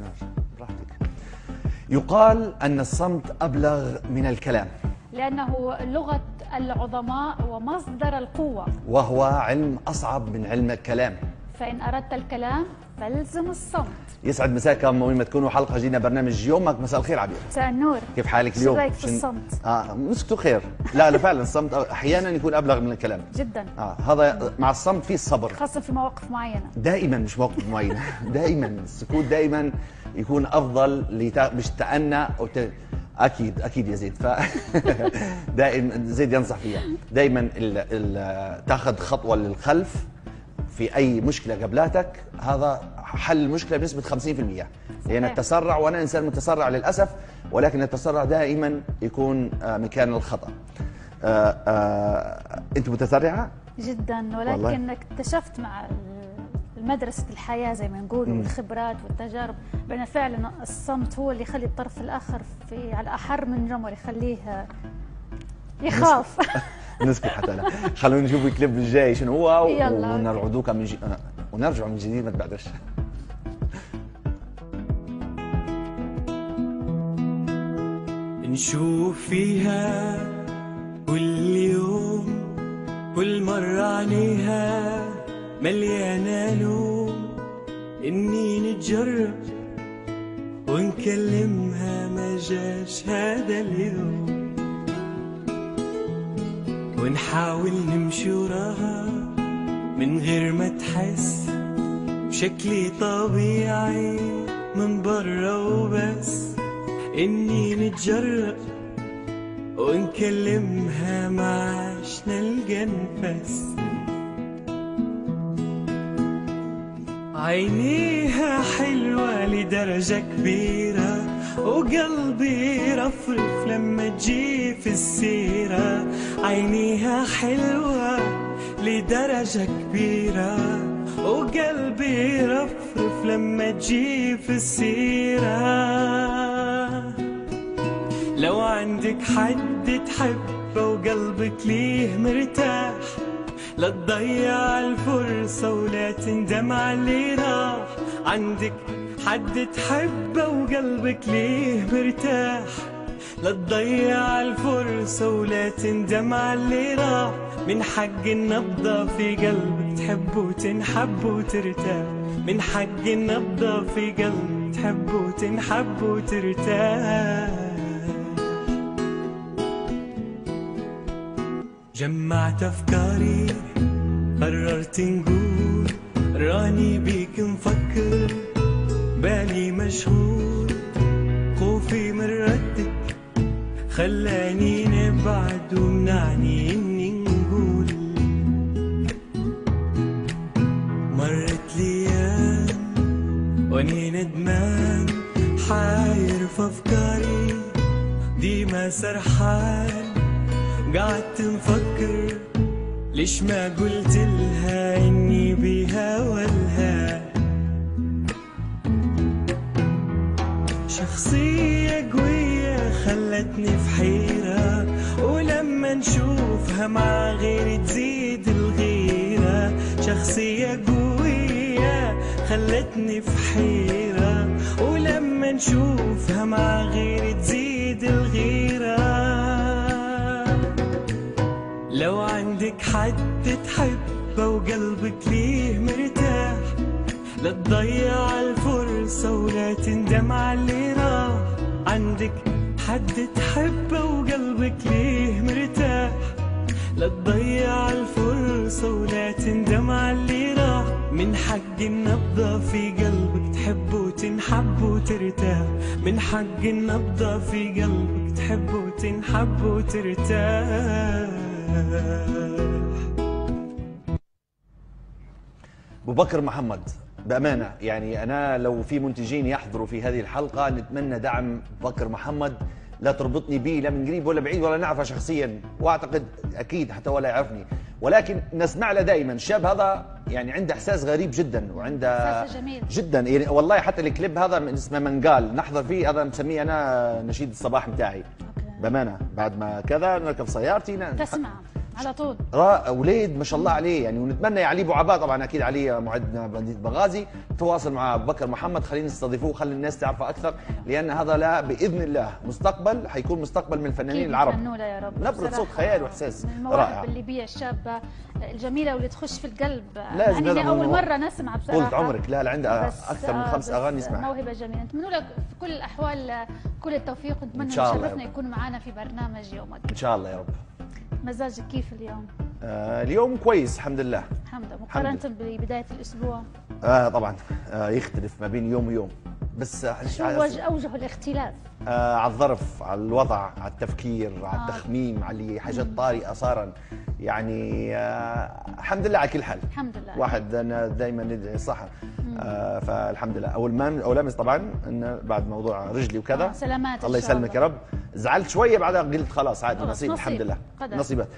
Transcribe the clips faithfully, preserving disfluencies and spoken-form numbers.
براحتك. يقال أن الصمت أبلغ من الكلام لأنه لغة العظماء ومصدر القوة، وهو علم أصعب من علم الكلام، فإن أردت الكلام فالزم الصمت. يسعد مساكم وين ما تكونوا. حلقة جينا برنامج يومك. مساء الخير عبير. مساء النور. كيف حالك اليوم؟ شو رأيك في الصمت؟ اه مسكتوا خير. لا لا فعلا الصمت أحيانا يكون أبلغ من الكلام جدا. اه هذا مع الصمت فيه الصبر، خاصة في مواقف معينة. دائما مش مواقف معينة دائما السكوت دائما يكون أفضل لتا... مش تأنى أو ت... اكيد اكيد يا زيد. ف دائما زيد ينصح فيها دائما ال... ال... تاخذ خطوه للخلف في اي مشكله قبلاتك، هذا حل المشكله بنسبه خمسين بالمئة. لان التسرع، وانا انسان متسرع للاسف، ولكن التسرع دائما يكون مكان الخطا. آآ آآ انت متسرعه جدا، ولكن اكتشفت مع مدرسة الحياة زي ما نقول والخبرات والتجارب بأن فعلا الصمت هو اللي يخلي الطرف الآخر في على أحر من جمر، يخليه يخاف. نسكت حتى لا. خلونا نشوف الكليب الجاي شنو هو ونرعدوك من ج... ونرجع من جديد ما تبعدش. نشوف فيها كل يوم كل مرة عليها مليانة لوم، إني نتجرب ونكلمها ما جاش هذا اليوم، ونحاول نمشي وراها من غير ما تحس بشكلي طبيعي من برا وبس، إني نتجرب ونكلمها ما عاش نلقى نفس، عينيها حلوة لدرجة كبيرة وقلبي رفرف لما تجي في السيرة، عينيها حلوة لدرجة كبيرة وقلبي رفرف لما تجي في السيرة. لو عندك حد تحبه وقلبك ليه مرتاح، لا تضيع الفرصة ولا تندم على اللي راح، عندك حد تحبه وقلبك ليه مرتاح، لا تضيع الفرصة ولا تندم على اللي راح، من حق النبضة في قلبك تحب وتنحب وترتاح، من حق النبضة في قلبك تحب وتنحب وترتاح. جمعت أفكاري قررت نقول راني بيك مفكر، بالي مشغول خوفي من ردك خلاني نبعد ومنعني إني نقول، مرت ليام واني ندمان حاير في أفكاري ديما سرحان، قعدت نفكر ليش ما قلت لها إني بيها والها، شخصية قوية خلتني في حيرة، ولما نشوفها مع غيري تزيد الغيرة، شخصية قوية خلتني في حيرة، ولما نشوفها مع غيري تزيد الغيرة. لو عندك حد تحبه وقلبك ليه مرتاح، لا تضيع الفرصة ولا تندم على اللي راح، عندك حد تحبه وقلبك ليه مرتاح، لا تضيع الفرصة ولا تندم على اللي راح، من حق النبضة في قلبك تحب وتنحب وترتاح، من حق النبضة في قلبك تحب وتنحب وترتاح. أبو بكر محمد بأمانة، يعني أنا لو في منتجين يحضروا في هذه الحلقة نتمنى دعم بكر محمد، لا تربطني به لا من قريب ولا بعيد ولا نعرفه شخصيا، وأعتقد أكيد حتى ولا يعرفني، ولكن نسمع له دائما. الشاب هذا يعني عنده إحساس غريب جدا وعنده إحساس جميل جدا، يعني والله حتى الكليب هذا من اسمه من قال نحضر فيه، هذا مسميه أنا نشيد الصباح متاعي بأمانة، بعد ما كذا نركب سيارتي تسمع على طول اولاد ما شاء الله عليه يعني. ونتمنى علي ابو عباء طبعا اكيد علي معدنا مدينه بنغازي تواصل مع ابو بكر محمد، خلينا نستضيفوه خلي الناس تعرفه اكثر، لان هذا لا باذن الله مستقبل حيكون مستقبل من الفنانين العرب. يا رب. نبره صوت خيال واحساس رائع. الليبيه الشابه الجميله واللي تخش في القلب. لازم يعني اول مره نسمع بصراحه. طول عمرك لا لا عندها اكثر من خمس اغاني نسمعها. موهبه جميله، نتمنى لك في كل الاحوال كل التوفيق، ونتمنى نشرفنا يكون معنا في برنامج يومك ان شاء الله يا رب. مزاجك كيف اليوم؟ آه اليوم كويس الحمد لله. الحمد لله. مقارنة ببداية الأسبوع؟ آه طبعا آه يختلف ما بين يوم ويوم، بس شو وجه أوجه الاختلاف؟ آه على الظرف، على الوضع، على التفكير، على آه. التخميم، على حاجات طارئة صارا يعني. آه الحمد لله على كل حال. الحمد لله. واحد أنا دائما ندعي صح. آه فالحمد لله. أول ما أول أمس طبعا إنه بعد موضوع رجلي وكذا. آه سلامات الله يسلمك يا رب. زعلت شوية بعدها قلت خلاص عادي نصيب الحمد لله. قدر. نصيبات.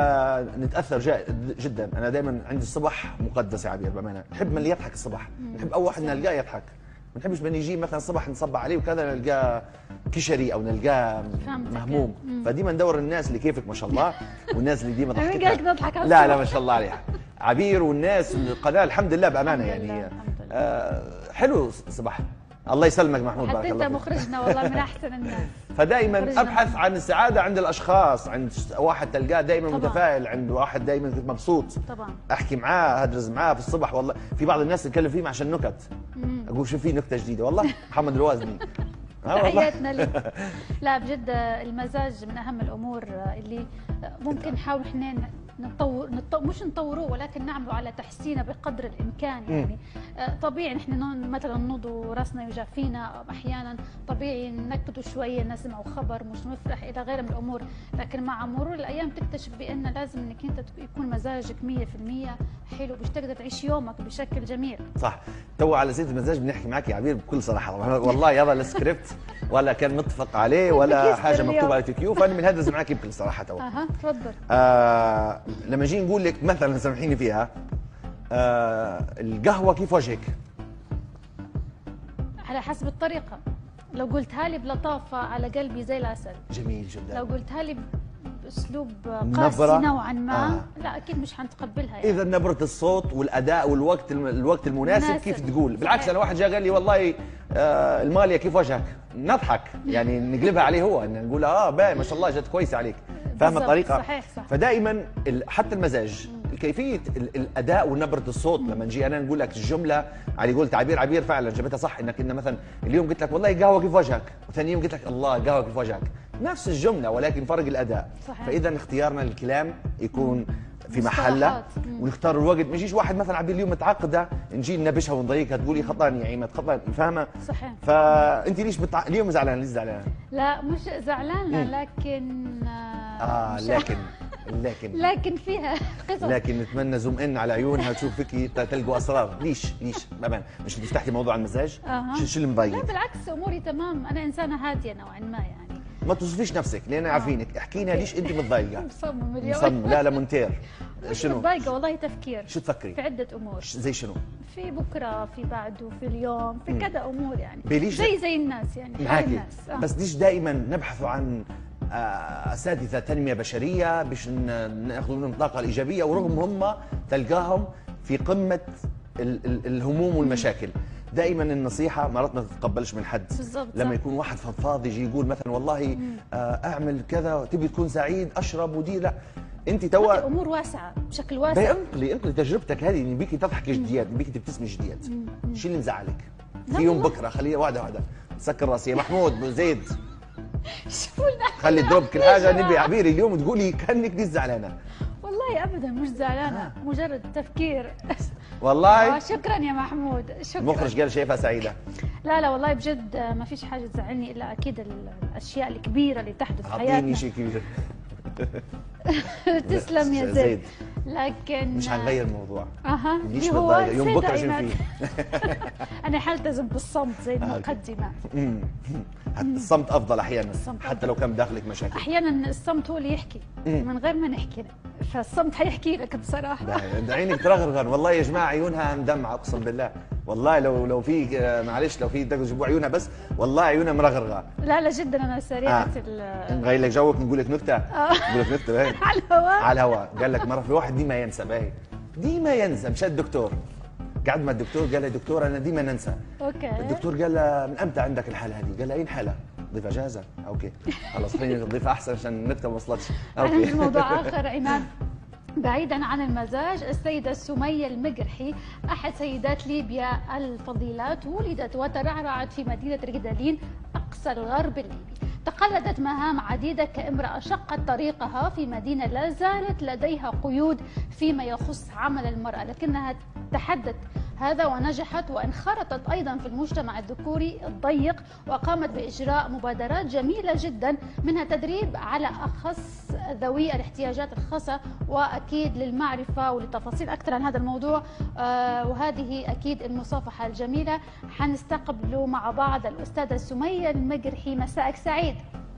فنتأثر جدا. أنا دائما عندي الصبح مقدس يا عبير بأمانة. نحب من اللي يضحك الصبح. نحب أول واحد نلقاه يضحك. ما نحبش من يجي مثلا الصبح نصبح عليه وكذا نلقاه كشري او نلقاه مهموم. فديما ندور الناس اللي كيفك ما شاء الله، والناس اللي ديما ضحكتها. لا لا ما شاء الله عليها عبير، والناس القناه الحمد لله بامانه يعني. آه حلو الصباح. الله يسلمك محمود بارك الله فيك. حتى انت مخرجنا والله من احسن الناس. فدائما ابحث عن السعاده عند الاشخاص، عند واحد تلقاه دائما متفائل، عند واحد دائما مبسوط. طبعا احكي معاه ادرس معاه في الصبح. والله في بعض الناس نتكلم فيه عشان نكت. اقول شوف في نكته جديده والله محمد الوازني. تحياتنا لك. لا بجد المزاج من اهم الامور اللي ممكن نحاول احنا نطور, نطور مش نطوروه ولكن نعمله على تحسينه بقدر الامكان يعني. طبيعي نحن مثلا نوضوا راسنا يوجع فينا احيانا، طبيعي ننكدوا شويه نسمعوا خبر مش نفرح الى غيره من الامور، لكن مع مرور الايام تكتشف بان لازم انك انت يكون مزاجك مية في المية حلو باش تقدر تعيش يومك بشكل جميل. صح. تو على زيت المزاج بنحكي معك يا عبير بكل صراحه والله هذا السكريبت ولا كان متفق عليه ولا حاجه مكتوبه على الكيو، فانا بنهدز معك بكل صراحه تو. اها تفضل. آه لما نجي نقول لك مثلا سامحيني فيها، آه القهوه كيف وجهك؟ على حسب الطريقه. لو قلتها لي بلطافه على قلبي زي العسل. جميل جدا. لو قلتها لي باسلوب قاسي نوعا ما آه. لا اكيد مش حنتقبلها يعني. اذا نبره الصوت والاداء والوقت الوقت المناسب مناسب. كيف تقول؟ بالعكس انا واحد جاء قال لي والله آه الماليه كيف وجهك؟ نضحك يعني نقلبها عليه هو، ان نقول اه باين ما شاء الله جت كويسه عليك. فاهم الطريقه؟ صحيح صح. فدائما حتى المزاج كيفيه الاداء ونبره الصوت. لما نجي انا نقول لك الجمله علي قلت عبير عبير فعلا جابتها صح، انك إن مثلا اليوم قلت لك والله القهوه كيف وجهك، وثاني يوم قلت لك الله القهوه كيف وجهك، نفس الجمله ولكن فرق الاداء. صحيح. فاذا اختيارنا للكلام يكون في محله ونختار الوقت. ما يجيش واحد مثلا عبير اليوم متعقده نجي ننبشها ونضيقها تقولي خطاني يا عيمه خطاني، فاهمه؟ صحيح. فانت ليش بتع... اليوم زعلانه؟ ليش زعلانه؟ لا مش زعلانه لكن اه لكن لكن لكن فيها قصص. لكن نتمنى زوم ان على عيونها تشوف فيكي تلقوا اسرار. ليش ليش بامانه مش تفتحي موضوع المزاج؟ أه. شو شو اللي مضايق؟ لا بالعكس اموري تمام، انا انسانه هاديه نوعا ما يعني. ما توصفيش نفسك لان عارفينك، احكي لنا ليش انت متضايقه؟ مصمم اليوم. مصمم لا لا مونتير. شنو؟ متضايقه والله تفكير. شو تفكري؟ في عده امور. زي شنو؟ في بكره، في بعده، في اليوم، في كذا امور يعني. بليش زي زي الناس يعني. معاكي. آه. بس ليش دائما نبحث عن اساتذه تنميه بشريه باش ناخذ منهم الطاقه الايجابيه، ورغم هم تلقاهم في قمه الهموم والمشاكل. دائما النصيحه مرات ما تتقبلش من حد. بالضبط. لما يكون واحد فضفاض يجي يقول مثلا والله اعمل كذا تبي تكون سعيد اشرب ودي، لا انت توا الامور واسعه بشكل واسع. انقلي انقلي تجربتك هذه، نبيكي تضحكي جديات، نبيكي تبتسمي جديات. شو اللي مزعلك؟ في يوم بكره خليها واحده واحده سكر راسي يا محمود زيد خلي تضرب كل حاجه. نبي عبير اليوم تقولي كانك ليش زعلانه. والله ابدا مش زعلانه، آه. مجرد تفكير. والله آه شكرا يا محمود. شكرا. المخرج قال شايفها سعيده. لا لا والله بجد ما فيش حاجه تزعلني الا اكيد الاشياء الكبيره اللي تحدث في حياتنا. اعطيني شيء كبير. تسلم يا زيد. لكن مش هنغير الموضوع. اها ليش بتضايق يوم بكره شو فيه؟ انا حلتزم بالصمت زي المقدمه. الصمت افضل احيانا حتى لو كان بداخلك مشاكل. احيانا الصمت هو اللي يحكي من غير ما نحكي، فالصمت حيحكي لك بصراحه. ده عينك ترغرغر والله يا جماعه، عيونها مدمعه اقسم بالله. والله لو لو في آه، معلش لو في بدك تجيبوا عيونها بس والله عيونها مرغرغه. لا لا جدا انا سريعه آه. نغير لك جوك نقول لك نكته. نقول لك نكته باين على الهواء على الهواء. قال لك مره في واحد ديما ينسى باين ديما ينسى مشى الدكتور قعد مع الدكتور قال له دكتور انا ديما ننسى. اوكي. الدكتور قال له من امتى عندك الحاله هذه؟ قال له اين حاله؟ ضيف اجازه. اوكي خلاص خليني نضيف احسن عشان النكته ما وصلتش. اوكي. عندي موضوع اخر عماد بعيدا عن المزاج. السيدة سمية المقرحي أحد سيدات ليبيا الفضيلات ولدت وترعرعت في مدينة رقدالين أقصى الغرب الليبي. تقلدت مهام عديدة كامرأة شقت طريقها في مدينة لا زالت لديها قيود فيما يخص عمل المرأة، لكنها تحدت هذا ونجحت وانخرطت أيضا في المجتمع الذكوري الضيق، وقامت بإجراء مبادرات جميلة جدا منها تدريب على أخص ذوي الاحتياجات الخاصة. وأكيد للمعرفة وللتفاصيل أكثر عن هذا الموضوع آه وهذه أكيد المصافحة الجميلة حنستقبلوا مع بعض الأستاذة سمية المقرحي. مساءك سعيد.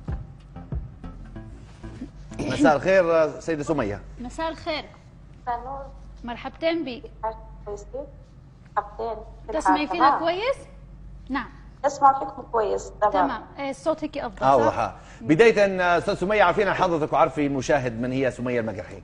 مساء الخير سيدة سمية. مساء الخير. نور. مرحبتين بك. مرحبتين. تسمعي فينا كويس؟ نعم. اسمع فيكم كويس. تمام. تمام. الصوت هيك افضل. اه بداية استاذ سمية عارفين حضرتك وعارفي المشاهد من هي سمية المقرحي؟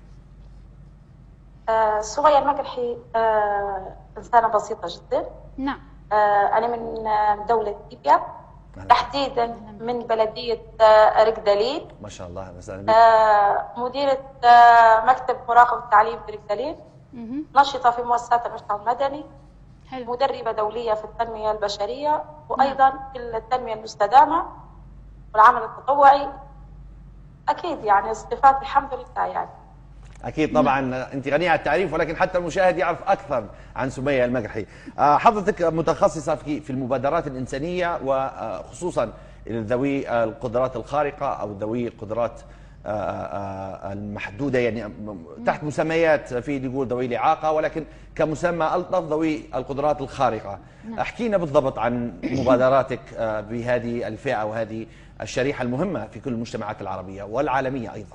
آه سمية المقرحي آه انسانة بسيطة جدا. نعم. آه انا من دولة ليبيا تحديدا من بلدية آه رقدالين. ما شاء الله. آه مديرة آه مكتب مراقبة التعليم في رقدالين. نشطة في مؤسسات المجتمع المدني. حلو. مدربة دولية في التنمية البشرية وأيضا في التنمية المستدامة والعمل التطوعي. أكيد يعني صفات الحمد لله يعني. أكيد طبعا أنت غنية عن التعريف ولكن حتى المشاهد يعرف أكثر عن سمية المقرحي. حضرتك متخصصة في في المبادرات الإنسانية وخصوصا ذوي القدرات الخارقة أو ذوي القدرات المحدودة يعني تحت مسميات في اللي يقول ذوي الإعاقة ولكن كمسمى ألطف ذوي القدرات الخارقة. احكينا بالضبط عن مبادراتك بهذه الفئة وهذه الشريحة المهمة في كل المجتمعات العربية والعالمية أيضا.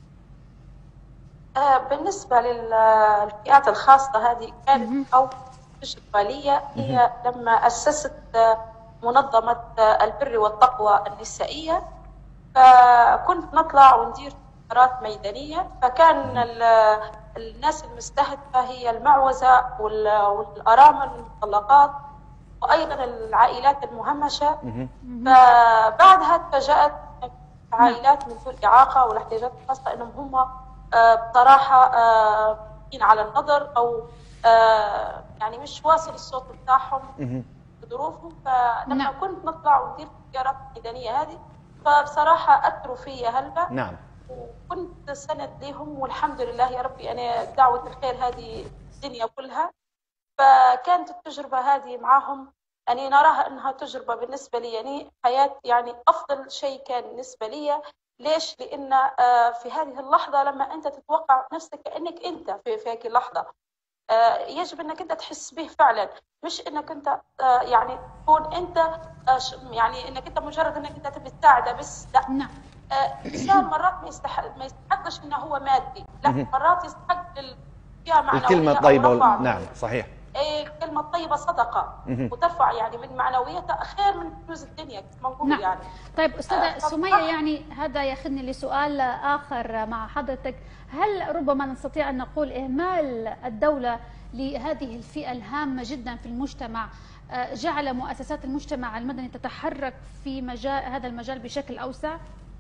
بالنسبة للفئات الخاصة هذه كانت أو تجربة لي هي لما أسست منظمة البر والتقوى النسائية. فكنت نطلع وندير مبادرات ميدانية. فكان الناس المستهدفة هي المعوزة والأرامل والمطلقات وأيضا العائلات المهمشة. فبعدها تفاجأت عائلات من ذوي الإعاقة والاحتياجات الخاصة أنهم هم بصراحة على النظر أو يعني مش واصل الصوت بتاعهم بظروفهم. فلما كنت نطلع وندير زيارات ميدانية هذه فبصراحة أثروا فيا هلبة. نعم. وكنت سند لهم والحمد لله يا ربي أنا دعوة الخير هذه الدنيا كلها. فكانت التجربة هذه معهم يعني نراها أنها تجربة بالنسبة لي يعني حياة يعني أفضل شيء كان بالنسبة لي. ليش؟ لأن في هذه اللحظة لما أنت تتوقع نفسك كأنك أنت في, في هذه اللحظة يجب أنك أنت تحس به فعلا مش أنك أنت يعني تكون أنت يعني أنك أنت مجرد أنك أنت تبي تساعده بس. لا. نعم. الإنسان مرات ما يستحق ما يستحقش أنه هو مادي. لا مرات يستحق فيها معنوية الكلمة الطيبة. نعم صحيح. الكلمة الطيبة صدقة وترفع يعني من معنويتها خير من فلوس الدنيا كما نقول. نعم. يعني طيب أستاذة سمية يعني هذا ياخذني لسؤال آخر مع حضرتك. هل ربما نستطيع أن نقول إهمال الدولة لهذه الفئة الهامة جدا في المجتمع جعل مؤسسات المجتمع المدني تتحرك في مجال هذا المجال بشكل أوسع؟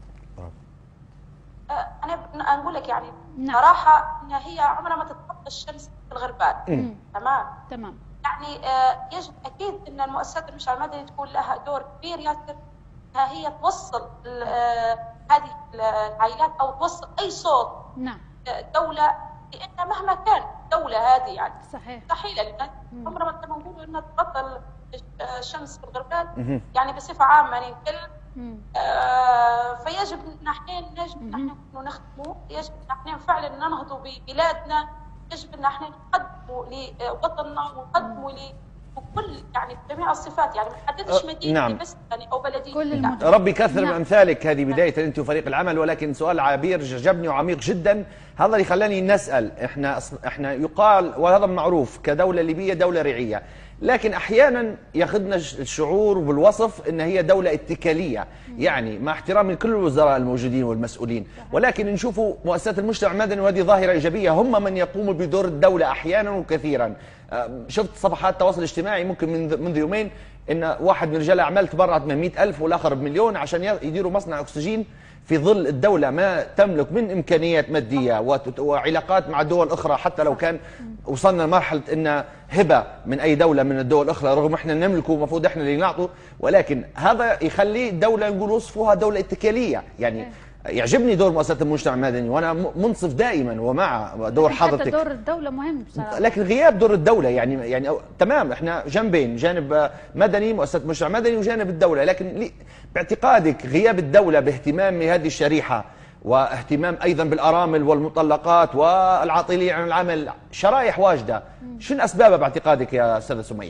أنا أقول لك يعني نعم. صراحة إن هي عمرها ما تتخطى الشمس في الغربال. تمام. تمام. يعني يجب أكيد أن المؤسسات المجتمع المدني تكون لها دور كبير ياسر إنها هي توصل هذه العائلات أو توصل أي صوت. نعم. دولة لأن مهما كان الدولة هذه يعني صحيح. مستحيل لأن عمرها ما كما نقولوا أنها تبطل الشمس في الغربال يعني بصفة عامة يعني كل آه فيجب ان احنا يجب ان احنا نخدموا يجب ان احنا فعلا ننهضوا ببلادنا يجب ان احنا نقدموا لوطننا ونقدموا لكل يعني جميع الصفات يعني ما نحددش مدينه نعم. بس يعني او بلديه. كل ربي كثر نعم. من امثالك. هذه بدايه انت وفريق العمل ولكن سؤال عبير جابني وعميق جدا. هذا اللي خلاني نسال. احنا احنا يقال وهذا معروف كدوله ليبيه دوله ريعيه. لكن احيانا ياخذنا الشعور بالوصف ان هي دوله اتكاليه، يعني مع احترامي لكل الوزراء الموجودين والمسؤولين، ولكن نشوفوا مؤسسات المجتمع المدني وهذه ظاهره ايجابيه، هم من يقوموا بدور الدوله احيانا وكثيرا. شفت صفحات التواصل الاجتماعي ممكن منذ منذ يومين ان واحد من رجال الاعمال تبرعت من مئة ألف والاخر بمليون عشان يديروا مصنع اكسجين في ظل الدولة ما تملك من إمكانيات مادية وعلاقات مع دول أخرى، حتى لو كان وصلنا لمرحلة أن هبة من أي دولة من الدول الأخرى رغم إحنا نملكه ومفروض إحنا اللي نعطه، ولكن هذا يخلي الدولة نقول وصفوها دولة اتكالية. يعني يعجبني دور مؤسسات المجتمع المدني وأنا منصف دائما ومع دور حضرتك، دور الدولة مهم بصراحة، لكن غياب دور الدولة يعني يعني تمام إحنا جنبين، جانب مدني مؤسسات المجتمع المدني وجانب الدولة، لكن باعتقادك غياب الدولة باهتمام هذه الشريحة واهتمام أيضا بالأرامل والمطلقات والعاطلين عن العمل شرائح واجدة، شنو أسبابها باعتقادك يا أستاذة سمية؟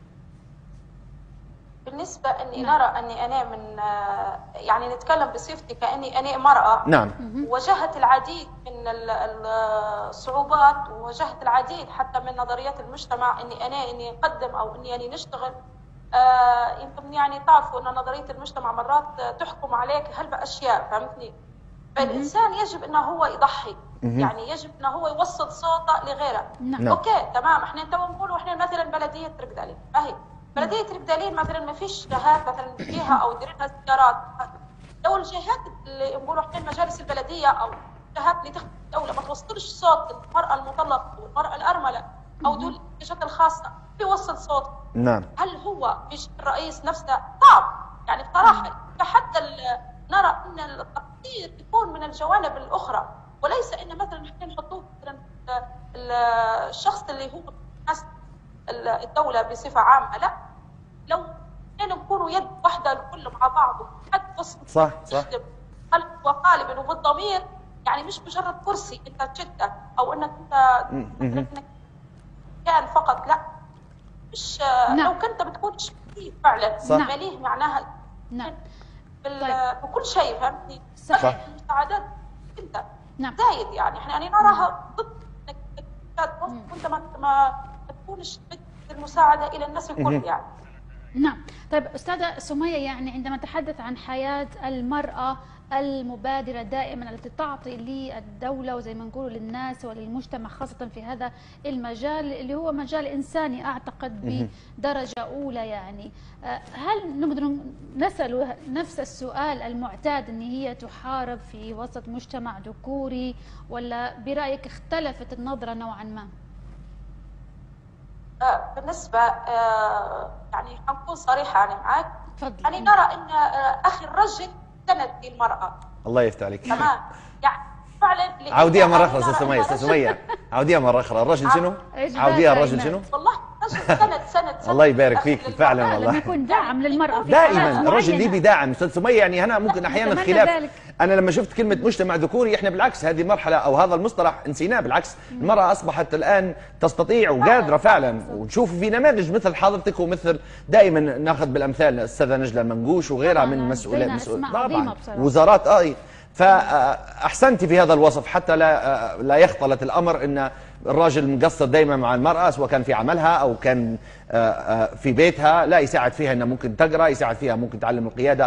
بالنسبة أني نرى أني أنا من يعني نتكلم بصفتي كأني أنا مرأة، نعم، واجهت العديد من الصعوبات وواجهت العديد حتى من نظريات المجتمع أني أنا أني أقدم أو أني أني نشتغل. آه يمكن يعني تعرفوا أن نظرية المجتمع مرات تحكم عليك هل بأشياء، فهمتني؟ فالإنسان يجب أنه هو يضحي، يعني يجب أنه هو يوصل صوته لغيره. نعم. أوكي تمام، إحنا تو نقولوا إحنا مثلا بلدية تركدالين، فهي بلدية تركدالين مثلا ما فيش جهات مثلا فيها أو ديرينها سيارات، لو الجهات اللي نقولوا إحنا المجالس البلدية أو الجهات اللي تخدم الدولة ما توصلش صوت المرأة المطلقة والمرأة الأرملة أو دول الجهات الخاصة بيوصل صوت، نعم، هل هو في الرئيس نفسه؟ صعب يعني بصراحة. فحتى نرى أن التقدير يكون من الجوانب الأخرى، وليس أن مثلا نحن نحطوه مثلا الشخص اللي هو ناس الدولة بصفة عامة، لا، لو احنا نكونوا يد واحدة الكل مع بعض وحد وسط صح صح قلب وقالب وبالضمير، يعني مش مجرد كرسي انت تشده او انك انت كان فقط، لا، مش نعم. لو كنت بتكون شيء فعلا مليه معناها نعم بال... طيب. بكل شيء، فهمتني؟ صح. المساعدات انت نعم. زايد يعني احنا يعني نراها ضد انك وانت ما ما تكونش المساعده الى الناس الكل يعني. نعم. طيب أستاذة سمية، يعني عندما نتحدث عن حياة المرأة المبادرة دائما التي تعطي للدولة وزي ما نقول للناس وللمجتمع خاصة في هذا المجال اللي هو مجال إنساني أعتقد بدرجة أولى، يعني هل نقدر نسأل نفس السؤال المعتاد أن هي تحارب في وسط مجتمع ذكوري، ولا برأيك اختلفت النظرة نوعا ما؟ بالنسبة يعني حنكون صريحة أنا معك، تفضل. يعني نرى أن أخي الرجل سند للمرأة. الله يفتح عليك. تمام، يعني فعلا عوديها مرة أخرى أستاذ سمية، أستاذ سمية عوديها مرة أخرى، الرجل شنو؟ عوديها الرجل شنو؟ والله الرجل سند سند الله يبارك فيك فعلا والله. لما يكون داعم للمرأة في دائما الرجل ليه بداعم أستاذ سمية، يعني أنا ممكن أحيانا خلاف، أنا لما شفت كلمة مجتمع ذكوري إحنا بالعكس هذه المرحلة أو هذا المصطلح نسيناه، بالعكس المرأة أصبحت الآن تستطيع وقادرة فعلا، ونشوف في نماذج مثل حضرتك ومثل دائما ناخذ بالأمثال الأستاذة نجلة المنقوش وغيرها من مسؤولات مسؤول طبعا وزارات آه فأحسنتي في هذا الوصف حتى لا لا يختلط الأمر أن الراجل مقصر دائما مع المرأة سواء كان في عملها أو كان في بيتها، لا يساعد فيها أنها ممكن تقرأ، يساعد فيها ممكن تعلم القيادة.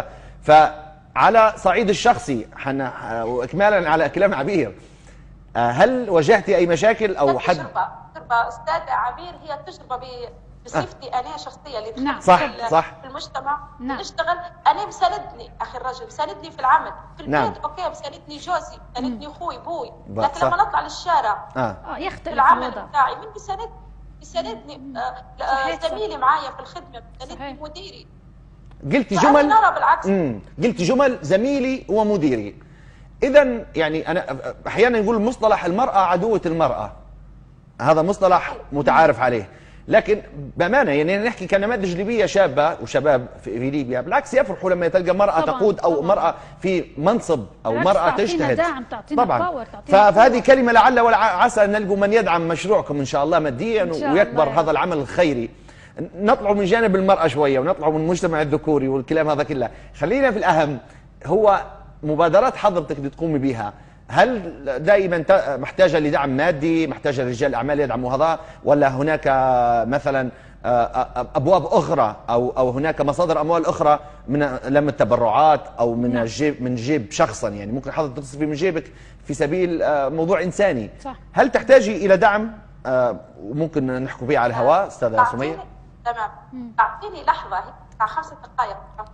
فعلى صعيد الشخصي وإكمالا على كلام عبير، هل واجهتي أي مشاكل أو حد؟ تجربة تجربة أستاذة عبير، هي تجربة بصفتي أنا شخصية اللي نعم. صح صح في المجتمع نعم. نشتغل، أنا بساندني أخي الرجل، بساندني في العمل في البيت نعم. أوكي، بساندني جوزي، بساندني أخوي بوي، لكن لما نطلع للشارع اه يختلف العمل الوضع بتاعي مين بيساندني؟ بيساندني آه زميلي معايا في الخدمة، بيساندني مديري. قلتي جمل نرى بالعكس. امم قلتي جمل زميلي ومديري. إذا يعني أنا أحيانا نقول مصطلح المرأة عدوة المرأة، هذا مصطلح متعارف عليه، لكن بامانه يعني نحكي كنماذج ليبيه شابه وشباب في ليبيا بالعكس يفرحوا لما تلقى مراه طبعًا تقود او طبعًا مراه في منصب او مراه تجتهد دعم، طبعا باور، فهذه كلمه لعل وعسى ان نلقوا من يدعم مشروعكم ان شاء الله ماديا ويكبر الله هذا العمل الخيري. نطلعوا من جانب المراه شويه ونطلعوا من المجتمع الذكوري والكلام هذا كله، خلينا في الاهم، هو مبادرات حضرتك اللي تقومي بها هل دائما محتاجه لدعم مادي، محتاجه رجال اعمال يدعموا هذا، ولا هناك مثلا ابواب اخرى او او هناك مصادر اموال اخرى من لم التبرعات او من نعم. جيب من جيب شخصا، يعني ممكن حضرتك تصرفي من جيبك في سبيل موضوع انساني. صح. هل تحتاجي الى دعم وممكن نحكوا به على الهواء استاذه سميه؟ تمام. اعطيني لحظه بتاع خمس دقائق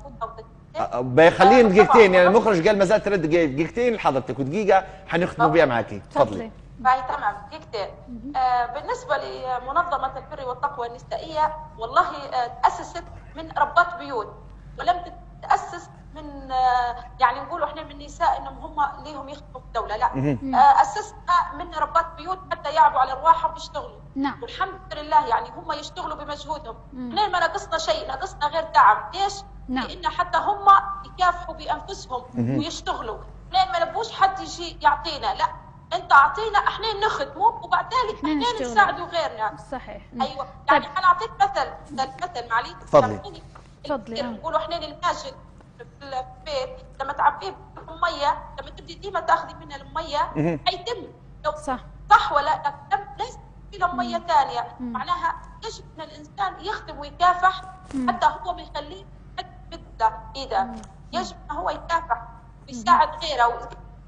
خلينا دقيقتين، يعني المخرج قال ما زال ثلاث دقائق، دقيقتين لحضرتك ودقيقه حنختم بها معك. تفضلي. باي تمام دقيقتين. آه بالنسبه لمنظمه البر والتقوى النسائيه، والله آه تاسست من ربات بيوت ولم تتاسس من آه يعني نقولوا احنا من النساء انهم هم ليهم يخدموا في الدوله، لا. آه اسسها من ربات بيوت حتى يعبوا على ارواحهم ويشتغلوا. نعم. والحمد لله يعني هم يشتغلوا بمجهودهم. احنا ما ناقصنا شيء، ناقصنا غير دعم. ليش؟ نعم. لان حتى هم يكافحوا بانفسهم ويشتغلوا، احنا ما نبوش حد يجي يعطينا، لا. انت اعطينا احنا نخدمه وبعدين احنا نساعدوا غيرنا. صحيح. ايوه يعني انا اعطيك مثل مثل معلي. تفضلي. تفضلي. نقولوا احنا الماجد في البيت لما تعبيه بميه، لما تبدي ديما تاخذي منها الميه حيتم. صح. صح ولا لا؟ ليس في له ميه ثانيه، معناها يجب ان الانسان يخدم ويكافح حتى هو ما يخليه حد بده ايده، يجب ان هو يكافح ويساعد غيره.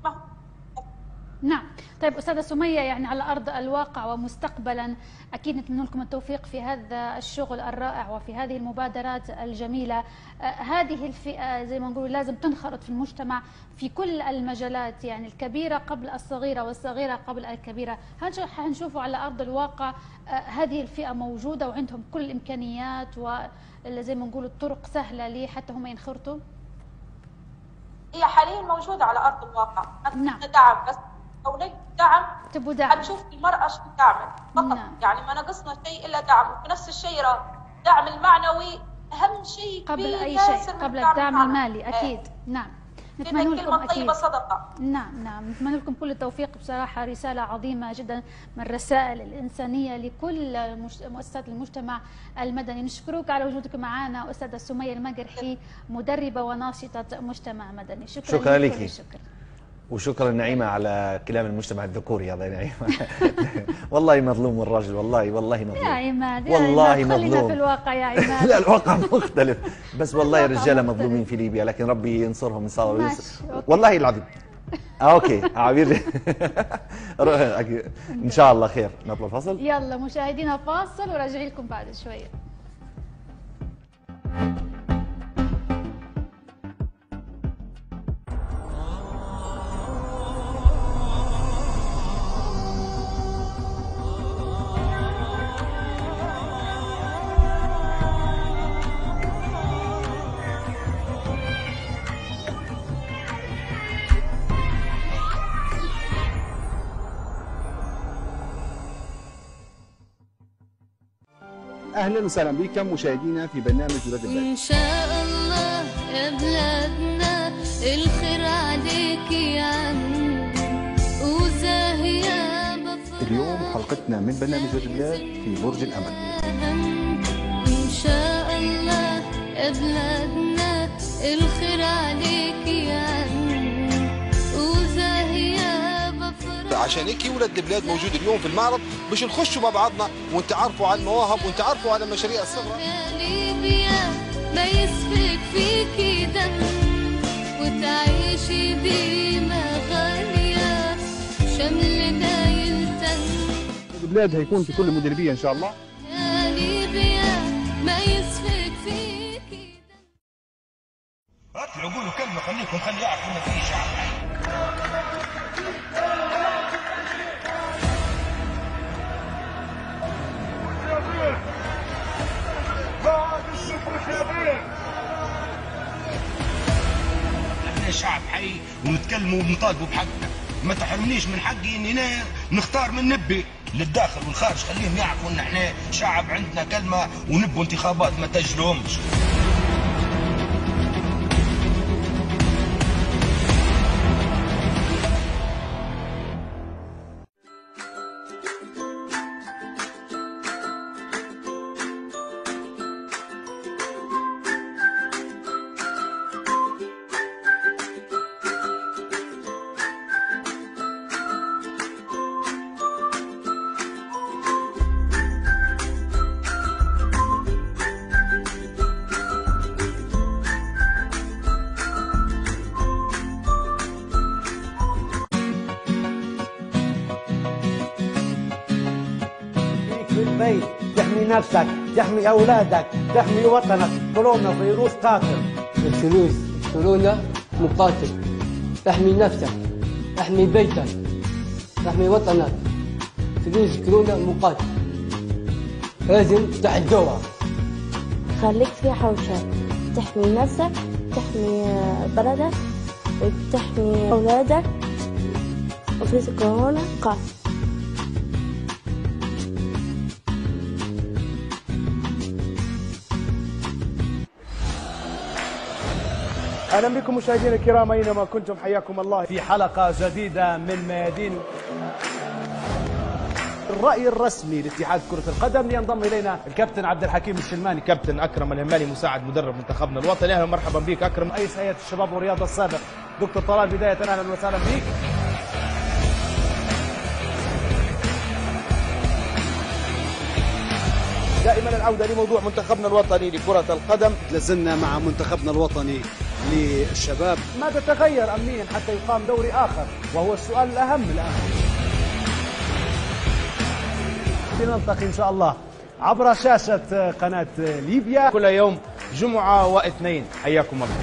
نعم. طيب أستاذة سمية، يعني على أرض الواقع ومستقبلا أكيد نتمنى لكم التوفيق في هذا الشغل الرائع وفي هذه المبادرات الجميلة. آه هذه الفئة زي ما نقول لازم تنخرط في المجتمع في كل المجالات، يعني الكبيرة قبل الصغيرة والصغيرة قبل الكبيرة. هنشوفوا على أرض الواقع آه هذه الفئة موجودة وعندهم كل الإمكانيات وزي ما نقول الطرق سهلة ليه حتى هم ينخرطوا؟ هي حاليا موجودة على أرض الواقع. نعم. دعم بس أو ليس دعم تبوا دعم. هنشوف المرأة شو تعمل فقط. نعم. يعني ما ناقصنا شيء إلا دعم، وفي نفس الشيء الدعم المعنوي أهم شيء قبل أي شيء، قبل الدعم المالي أكيد. نعم. نتمنى لكم أكيد صدقة. نعم نعم نتمنى لكم كل التوفيق. بصراحة رسالة عظيمة جدا من الرسائل الإنسانية لكل مؤسسات المجتمع المدني. نشكرك على وجودك معنا أستاذة سمية المقرحي، مدربة وناشطة مجتمع مدني. شكرا, شكرا لك. شكرا. وشكرا نعيمة على كلام المجتمع الذكوري هذا. نعيمة والله مظلوم الراجل، والله والله مظلوم يا عماد. والله مظلوم. خلينا في الواقع يا عماد. لا الواقع مختلف، بس والله الرجاله مظلومين في ليبيا، لكن ربي ينصرهم ان شاء الله. والله العظيم. آه اوكي عبير. ان شاء الله خير. نطلع فاصل. يلا مشاهدينا فاصل وراجعين لكم بعد شويه. اهلا وسهلا بكم مشاهدينا في برنامج ولاد البلد. ان شاء الله يا بلادنا الخير عليك يا عم وزاهيه بفرح. اليوم حلقتنا من برنامج ولاد البلاد في برج الامل. ان شاء الله يا بلادنا الخير عليك يا عم وزاهيه بفرح. عشان هيك ولاد البلاد موجود اليوم في المعرض باش نخشوا مع بعضنا ونتعرفوا على المواهب ونتعرفوا على المشاريع الصغرى. يا ليبيا ما يسفك فيكي دم وتعيشي ديما غالية شملنا يلتم. البلاد هيكون في كل مدربية ان شاء الله. يا ليبيا ما يسفك فيكي دم. اطلعوا قولوا كلمة خليكم خلي يعرف ان في شعب. احنا شعب حي ونتكلموا ونطالبوا بحقنا، ما تحرمنيش من حقي اني انا نختار من نبي للداخل والخارج، خليهم يعرفوا ان احنا شعب عندنا كلمه ونبوا انتخابات ما تجلهمش. نفسك، تحمي أولادك، تحمي وطنك. كورونا فيروس قاتل. الفلوس كورونا مقاتل. احمي نفسك، احمي بيتك، احمي وطنك. فلوس كورونا مقاتل، لازم تحدوها. خليك في حوشك، تحمي نفسك، تحمي بلدك، تحمي أولادك. وفلوس كورونا قاتل. اهلا بكم مشاهدينا الكرام اينما كنتم، حياكم الله في حلقه جديده من ميادين الراي الرسمي لاتحاد كره القدم. لينضم الينا الكابتن عبد الحكيم الشلماني. كابتن اكرم الهمالي مساعد مدرب منتخبنا الوطني. اهلا ومرحبا بك اكرم. رئيس هيئه الشباب والرياضه السابق دكتور طلال، بدايه اهلا وسهلا بك. دائما العوده لموضوع منتخبنا الوطني لكره القدم. لازلنا مع منتخبنا الوطني للشباب. ماذا تغير امنيا حتى يقام دوري اخر؟ وهو السؤال الاهم الان. نلتقي ان شاء الله عبر شاشه قناه ليبيا كل يوم جمعه واثنين. حياكم الله.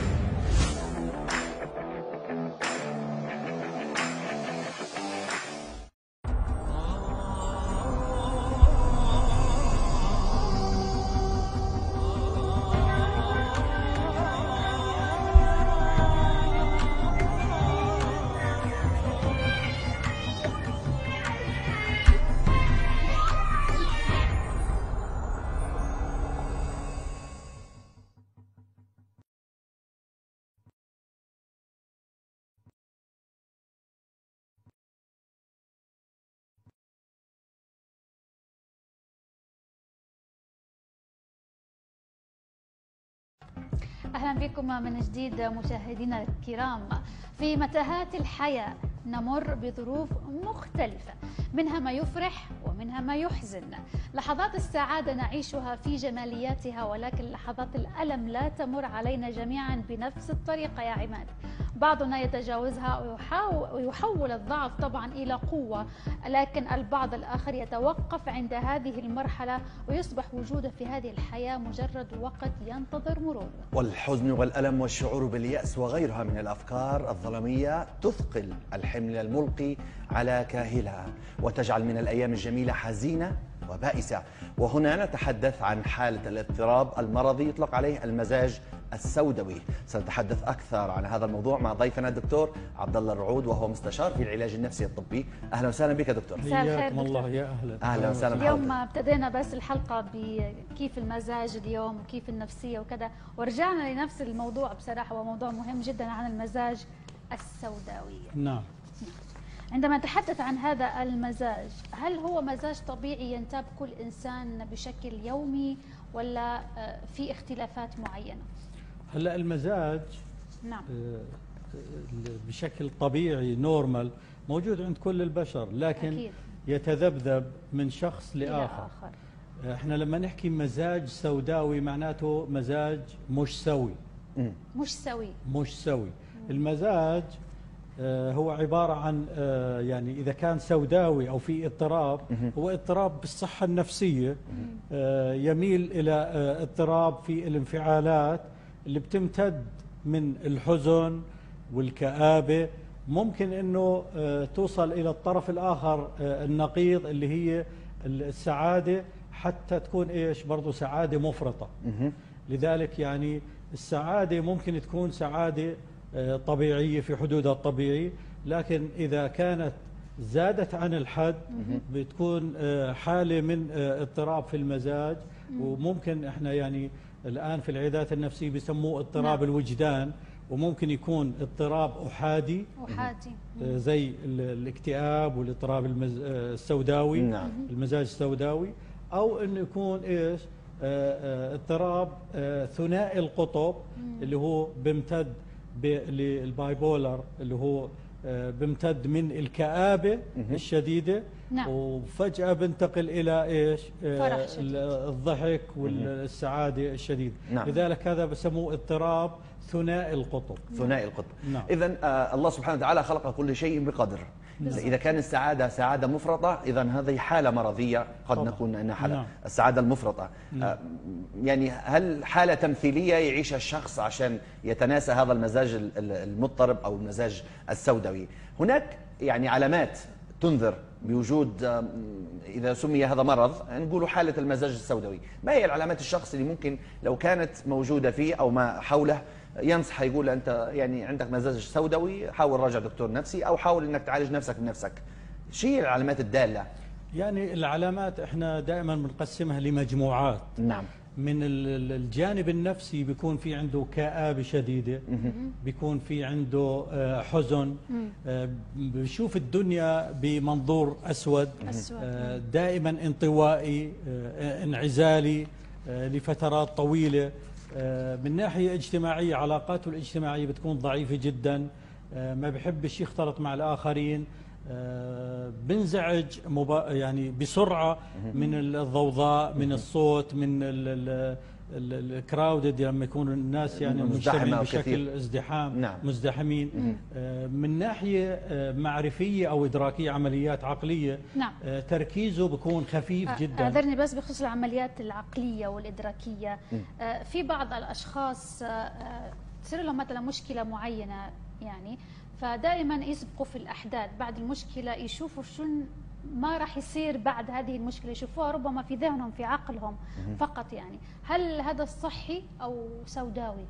أهلا بكم من جديد مشاهدينا الكرام. في متاهات الحياة نمر بظروف مختلفة، منها ما يفرح ومنها ما يحزن. لحظات السعادة نعيشها في جمالياتها، ولكن لحظات الألم لا تمر علينا جميعا بنفس الطريقة يا عماد. بعضنا يتجاوزها ويحول الضعف طبعا إلى قوة، لكن البعض الآخر يتوقف عند هذه المرحلة ويصبح وجوده في هذه الحياة مجرد وقت ينتظر مروره. والحزن والألم والشعور باليأس وغيرها من الأفكار الظلامية تثقل الحمل الملقي على كاهلها وتجعل من الأيام الجميلة حزينة وبائسة. وهنا نتحدث عن حالة الاضطراب المرضي يطلق عليه المزاج السوداوي. سنتحدث أكثر عن هذا الموضوع مع ضيفنا الدكتور عبد الله الرعود، وهو مستشار في العلاج النفسي الطبي. أهلا وسهلا بك دكتور. حياكم الله. يا أهلا. أهلا وسهلا. اليوم ابتدينا بس الحلقة بكيف المزاج اليوم وكيف النفسية وكذا، ورجعنا لنفس الموضوع بصراحة، وموضوع مهم جدا عن المزاج السوداوي. نعم. عندما نتحدث عن هذا المزاج، هل هو مزاج طبيعي ينتاب كل إنسان بشكل يومي ولا في اختلافات معينة؟ هلا المزاج نعم بشكل طبيعي نورمال موجود عند كل البشر، لكن أكيد يتذبذب من شخص لآخر. آخر. احنا لما نحكي مزاج سوداوي معناته مزاج مش سوي. مش سوي مش سوي. المزاج هو عبارة عن يعني إذا كان سوداوي أو في اضطراب، هو اضطراب بالصحة النفسية، يميل إلى اضطراب في الانفعالات اللي بتمتد من الحزن والكآبة، ممكن أنه توصل إلى الطرف الآخر النقيض اللي هي السعادة، حتى تكون إيش برضو سعادة مفرطة. لذلك يعني السعادة ممكن تكون سعادة طبيعية في حدودها الطبيعي، لكن إذا كانت زادت عن الحد بتكون حالة من اضطراب في المزاج. وممكن احنا يعني الآن في العيادات النفسية بيسموه اضطراب نعم. الوجدان، وممكن يكون اضطراب أحادي أحادي زي الاكتئاب والاضطراب المز... السوداوي نعم. المزاج السوداوي، أو إنه يكون إيش اضطراب ثنائي القطب اللي هو بيمتد للبايبولر، اللي هو بيمتد من الكآبة الشديدة نعم. وفجأة بنتقل إلى إيش؟ فرح شديد. الضحك والسعادة الشديدة. نعم. لذلك هذا بسموه اضطراب ثنائي القطب. ثنائي القطب. نعم. إذا آه الله سبحانه وتعالى خلق كل شيء بقدر. بالضبط. إذا كان السعادة سعادة مفرطة، إذا هذه حالة مرضية قد طبعا. نكون أنها حالة نعم. السعادة المفرطة. نعم. آه يعني هل حالة تمثيلية يعيشها الشخص عشان يتناسى هذا المزاج المضطرب أو المزاج السوداوي؟ هناك يعني علامات تنذر بوجود آه إذا سمي هذا مرض نقول حالة المزاج السوداوي. ما هي العلامات الشخص اللي ممكن لو كانت موجودة فيه أو ما حوله ينصح يقول أنت يعني عندك مزاج سوداوي، حاول راجع دكتور نفسي أو حاول أنك تعالج نفسك بنفسك؟ شو هي العلامات الدالة؟ يعني العلامات احنا دائما بنقسمها لمجموعات. نعم. من الجانب النفسي بيكون في عنده كآبة شديدة، بيكون في عنده حزن، بيشوف الدنيا بمنظور أسود، دائما انطوائي، انعزالي لفترات طويلة. من ناحية اجتماعية علاقاته الاجتماعية بتكون ضعيفة جدا، ما بحبش يختلط مع الآخرين، بنزعج يعني بسرعة من الضوضاء، من الصوت، من الكراودد لما يكون الناس يعني مجتمعين بشكل ازدحام. نعم. مزدحمين. من ناحية معرفية أو إدراكية عمليات عقلية. نعم. تركيزه بيكون خفيف جدا. أعذرني بس بخصوص العمليات العقلية والإدراكية، في بعض الأشخاص تصير لهم مثلا مشكلة معينة يعني، فدائما يسبقوا في الأحداث بعد المشكلة، يشوفوا شو ما راح يصير بعد هذه المشكلة، يشوفوها ربما في ذهنهم في عقلهم فقط يعني. هل هذا صحي أو سوداوي؟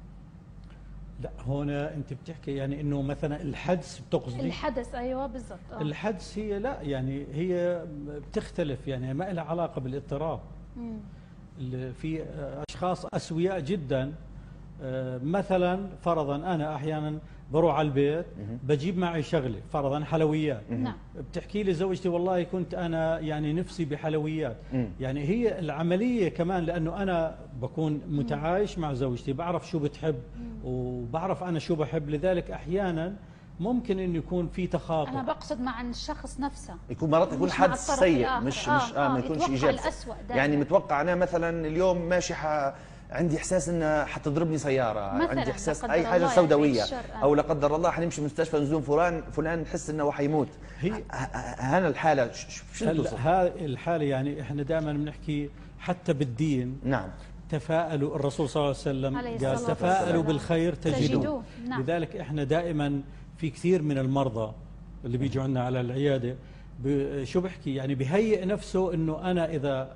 لا، هنا أنت بتحكي يعني إنه مثلا الحدس بتقصدي؟ الحدث أيوة بالضبط. آه. الحدس هي لا يعني هي بتختلف، يعني ما لها علاقة بالاضطراب. في أشخاص أسوياء جدا، مثلا فرضا أنا أحيانا بروح على البيت بجيب معي شغله فرضا حلويات، نعم. بتحكي لي زوجتي والله كنت انا يعني نفسي بحلويات. يعني هي العمليه كمان لانه انا بكون متعايش مع زوجتي، بعرف شو بتحب وبعرف انا شو بحب، لذلك احيانا ممكن انه يكون في تخاطب. انا بقصد مع الشخص نفسه، يكون مرات يكون حدس سيء، مش آه مش آه ما يكونش ايجابي. يعني متوقع انا مثلا اليوم ماشي ح... عندي احساس ان حتضربني سياره، عندي احساس اي حاجه سوداويه، او لا قدر الله حنمشي مستشفى نزوم فلان فلان نحس انه حيموت. هي هنا الحاله شو توصف؟ هذه الحاله يعني احنا دائما بنحكي حتى بالدين. نعم. تفاءلوا، الرسول صلى الله عليه وسلم قال تفاءلوا بالخير تجدوه. نعم. لذلك احنا دائما في كثير من المرضى اللي بيجوا عندنا على العياده شو بحكي يعني بهيئ نفسه انه انا اذا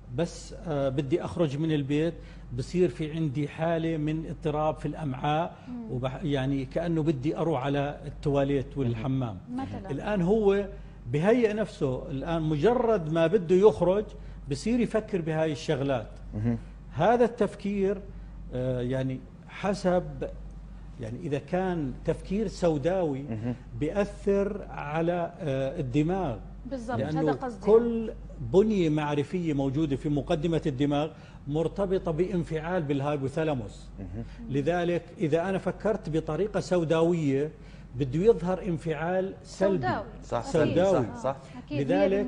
بس آه بدي اخرج من البيت بصير في عندي حاله من اضطراب في الامعاء، وبح يعني كانه بدي اروح على التواليت والحمام مثلا. الان هو بهيئ نفسه، الان مجرد ما بده يخرج بصير يفكر بهاي الشغلات. هذا التفكير آه يعني حسب يعني إذا كان تفكير سوداوي بيأثر على آه الدماغ بالضبط، لأنه كل بنية معرفية موجودة في مقدمة الدماغ مرتبطة بانفعال بالهايبوثالاموس. لذلك إذا أنا فكرت بطريقة سوداوية بده يظهر انفعال سلبي صح. سوداوي صح. صح. لذلك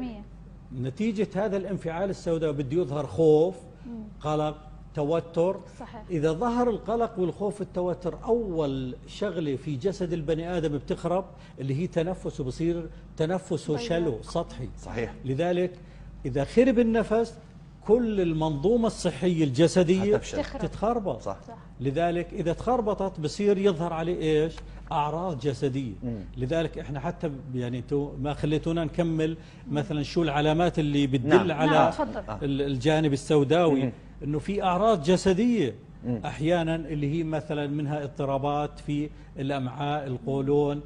نتيجة هذا الانفعال السوداوي بده يظهر خوف، قلق، توتر. صحيح. إذا ظهر القلق والخوف والتوتر أول شغلة في جسد البني آدم بتخرب اللي هي تنفسه، بصير تنفسه شلو سطحي. صحيح. لذلك إذا خرب النفس كل المنظومة الصحية الجسدية تتخربط. صح. صح. لذلك إذا تخربطت بصير يظهر عليه إيش؟ أعراض جسدية. مم. لذلك إحنا حتى يعني تو ما خليتونا نكمل مثلا شو العلامات اللي بتدل نعم. على نعم. الجانب السوداوي. مم. إنه في أعراض جسدية مم. أحيانا اللي هي مثلا منها اضطرابات في الأمعاء، القولون.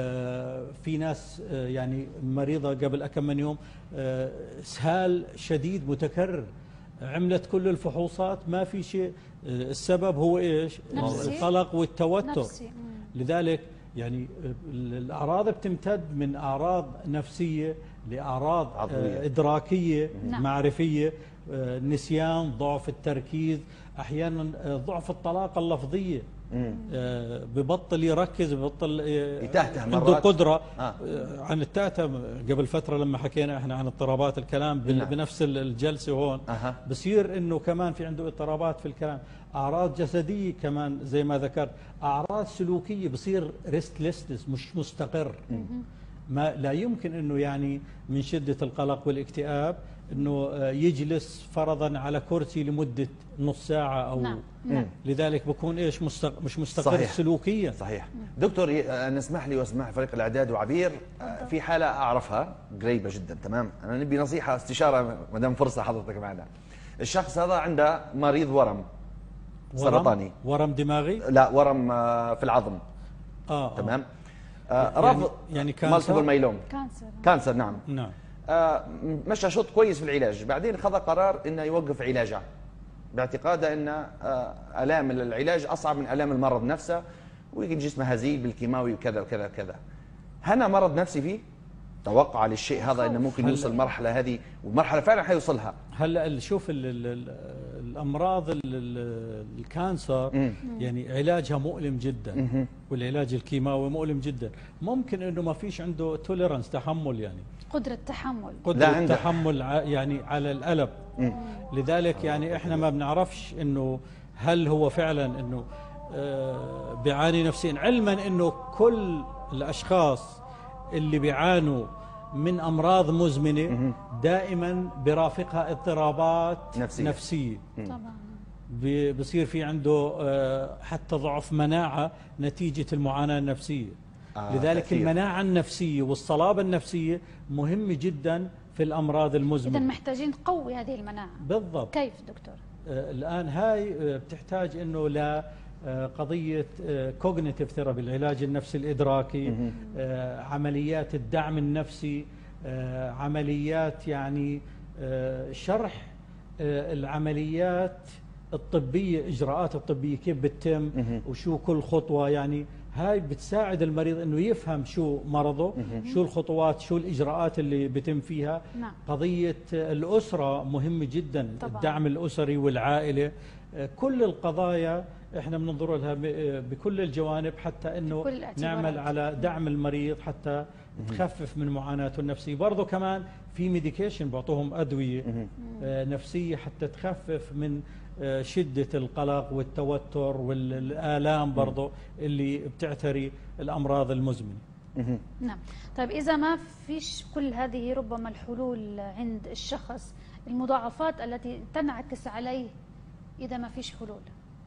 آه في ناس آه يعني مريضة قبل أكم من يوم آه إسهال شديد متكرر، عملت كل الفحوصات ما في شيء. آه السبب هو إيش؟ القلق والتوتر. نفسي. لذلك يعني الأعراض بتمتد من أعراض نفسية لأعراض آه إدراكية نعم. معرفية، آه نسيان، ضعف التركيز، أحيانا آه ضعف الطلاقة اللفظية. آه ببطل يركز، ببطل يتهته عنده مرات. قدرة آه. آه عن التأتة. قبل فترة لما حكينا احنا عن اضطرابات الكلام بال- نعم. بنفس الجلسة هون أها. بصير انه كمان في عنده اضطرابات في الكلام، اعراض جسدية كمان زي ما ذكرت، اعراض سلوكية، بصير ريستلسنس، مش مستقر. ما لا يمكن انه يعني من شدة القلق والاكتئاب انه يجلس فرضا على كرسي لمدة نص ساعة او نعم. نعم. لذلك بكون ايش مستق... مش مستقر صحيح. سلوكيا. صحيح. دكتور ي- أنا اسمح لي واسمح فريق الاعداد وعبير، آه، في حاله اعرفها قريبه جدا، تمام؟ انا نبي نصيحه استشاره ما دام فرصه حضرتك معنا. الشخص هذا عنده مريض ورم سرطاني. ورم دماغي؟ لا، ورم آه، في العظم. اه تمام. آه يعني- رفض يعني كانسر؟ مالتيبل مايلوم. كانسر. كانسر نعم. نعم. آه مشى شوط كويس في العلاج، بعدين خذ قرار انه يوقف علاجه باعتقاده ان آه الام العلاج اصعب من الام المرض نفسه، ويجي جسمه هزيل بالكيماوي وكذا وكذا وكذا. هنا مرض نفسي فيه؟ توقع للشيء هذا انه ممكن هل- يوصل المرحله هذه، والمرحله فعلا حيوصلها. هلا شوف ال ال ال الامراض ال ال الكانسر مم. يعني علاجها مؤلم جدا، مهم. والعلاج الكيماوي مؤلم جدا. ممكن انه ما فيش عنده توليرانس، تحمل، يعني قدرة تحمل. قدرة لا عنده. تحمل ع- يعني على الألم. مم. لذلك يعني احنا ما بنعرفش انه هل هو فعلا انه آه، بيعاني نفسيا، علما انه كل الاشخاص اللي بيعانوا من امراض مزمنه دائما برافقها اضطرابات نفسية. نفسيه. طبعا. ب- بصير في عنده آه، حتى ضعف مناعه نتيجه المعاناه النفسيه. آه، لذلك تأثير. المناعه النفسيه والصلابه النفسيه مهمه جدا في الامراض إذا المزمنه. محتاجين نقوي هذه المناعة. بالضبط. كيف دكتور؟ آه، الآن هاي آه، بتحتاج أنه ل آه، قضية كوجنيتيف ثيرابي، العلاج النفسي الإدراكي، آه، عمليات الدعم النفسي، آه، عمليات يعني آه، شرح آه، العمليات الطبية، إجراءات الطبية كيف بتتم وشو كل خطوة. يعني هاي بتساعد المريض أنه يفهم شو مرضه، شو الخطوات، شو الإجراءات اللي بتم فيها. نعم. قضية الأسرة مهمة جدا، طبعاً. الدعم الأسري والعائلة، كل القضايا احنا بننظر لها بكل الجوانب حتى انه بكل الاعتبارات. نعمل على دعم المريض حتى تخفف من معاناته النفسيه. برضه كمان في ميديكيشن بعطوهم ادويه آه، نفسيه حتى تخفف من آه، شده القلق والتوتر والالام برضه اللي بتعتري الامراض المزمنه. نعم. طيب إذا ما فيش كل هذه ربما الحلول عند الشخص، المضاعفات التي تنعكس عليه إذا ما فيش حلول.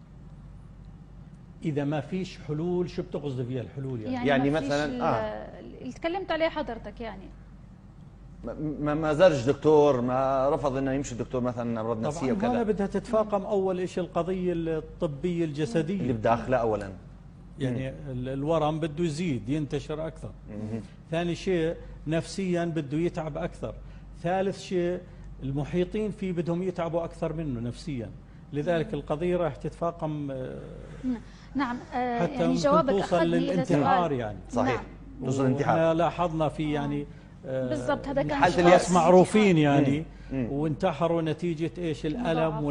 اذا ما فيش حلول، شو بتقصد فيها الحلول يعني؟ يعني, يعني ما فيش مثلاً، ال- آه. اللي تكلمت عليه حضرتك يعني. ما ما زارش دكتور، ما رفض انه يمشي الدكتور مثلا امراض نفسيه طبعا هنا وكذا، بدها تتفاقم اول شيء القضيه الطبيه الجسديه اللي بداخله اولا. يعني ال- الورم بده يزيد ينتشر اكثر. ثاني شيء نفسيا بده يتعب اكثر. ثالث شيء المحيطين فيه بدهم يتعبوا اكثر منه نفسيا. لذلك القضيه راح تتفاقم آه، نعم. آه حتى يعني ممكن جوابك توصل أخذني إلى للانتحار سؤال. يعني. صحيح. نعم. توصل الانتحار. احنا لاحظنا في يعني آه، بالضبط، هذا كان حالة سؤال. اليأس. معروفين يعني مم. مم. وانتحروا نتيجة ايش؟ الألم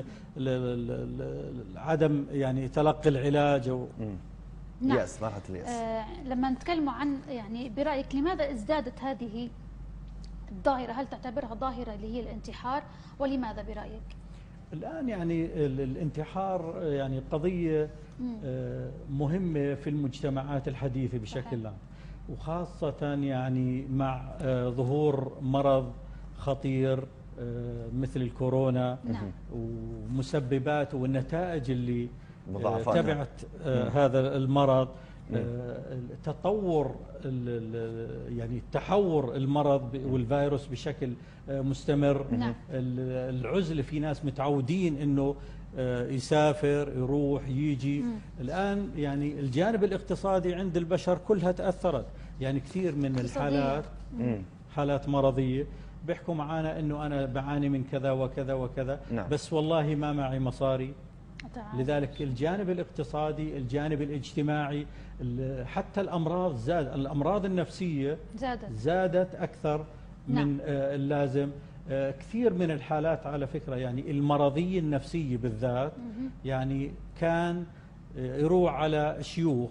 والعدم يعني تلقي العلاج و... نعم. يأس، مرحلة اليأس. آه لما نتكلموا عن يعني برأيك لماذا ازدادت هذه الظاهرة؟ هل تعتبرها ظاهرة اللي هي الانتحار، ولماذا برأيك؟ الآن يعني ال- الانتحار يعني قضية آه، مهمة في المجتمعات الحديثة بشكل عام، وخاصة يعني مع آه، ظهور مرض خطير آه، مثل الكورونا نعم. ومسبباته والنتائج اللي آه، مضاعفاتها. تبعت آه، هذا المرض. آه، تطور ال- ال- يعني تحور المرض ب- والفيروس بشكل آه، مستمر. نعم. ال- العزلة، في ناس متعودين انه آه، يسافر يروح يجي. مم. الآن يعني الجانب الاقتصادي عند البشر كلها تأثرت. يعني كثير من اقتصادية. الحالات مم. حالات مرضية بيحكوا معنا انه انا بعاني من كذا وكذا وكذا، نعم. بس والله ما معي مصاري. تعال. لذلك الجانب الاقتصادي، الجانب الاجتماعي، ال- حتى الامراض زاد، الامراض النفسيه زادت. زادت اكثر نعم. من آه، اللازم. آه، كثير من الحالات على فكره يعني المرضيه النفسيه بالذات مهم. يعني كان يروح على شيوخ،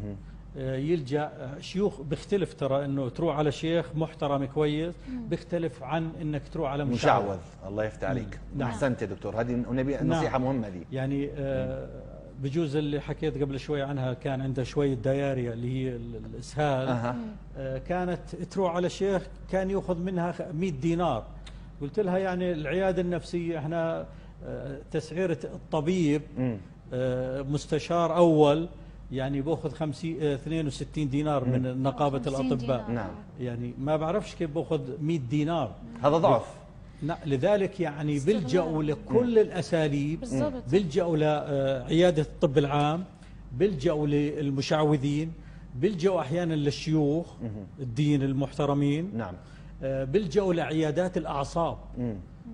يلجأ شيوخ. بيختلف ترى انه تروح على شيخ محترم كويس بيختلف عن انك تروح على مشعوذ. مشعوذ. الله يفتح عليك. نعم. احسنت يا دكتور، هذه نصيحه نعم. مهمه دي. يعني آه بجوز اللي حكيت قبل شوي عنها كان عندها شويه دياريا اللي هي الاسهال. أه. آه كانت تروح على شيخ كان ياخذ منها مئة دينار. قلت لها يعني العياده النفسيه احنا آه تسعيره الطبيب آه مستشار اول يعني باخذ خمسين اثنين وستين دينار مم. من نقابه الاطباء. نعم. يعني ما بعرفش كيف باخذ مئة دينار. هذا ضعف. نعم. لذلك يعني بيلجأوا لكل مم. الاساليب، بيلجأوا لعياده الطب العام، بيلجأوا للمشعوذين، بيلجأوا احيانا للشيوخ مم. الدين المحترمين. نعم. بيلجأوا لعيادات الاعصاب. مم.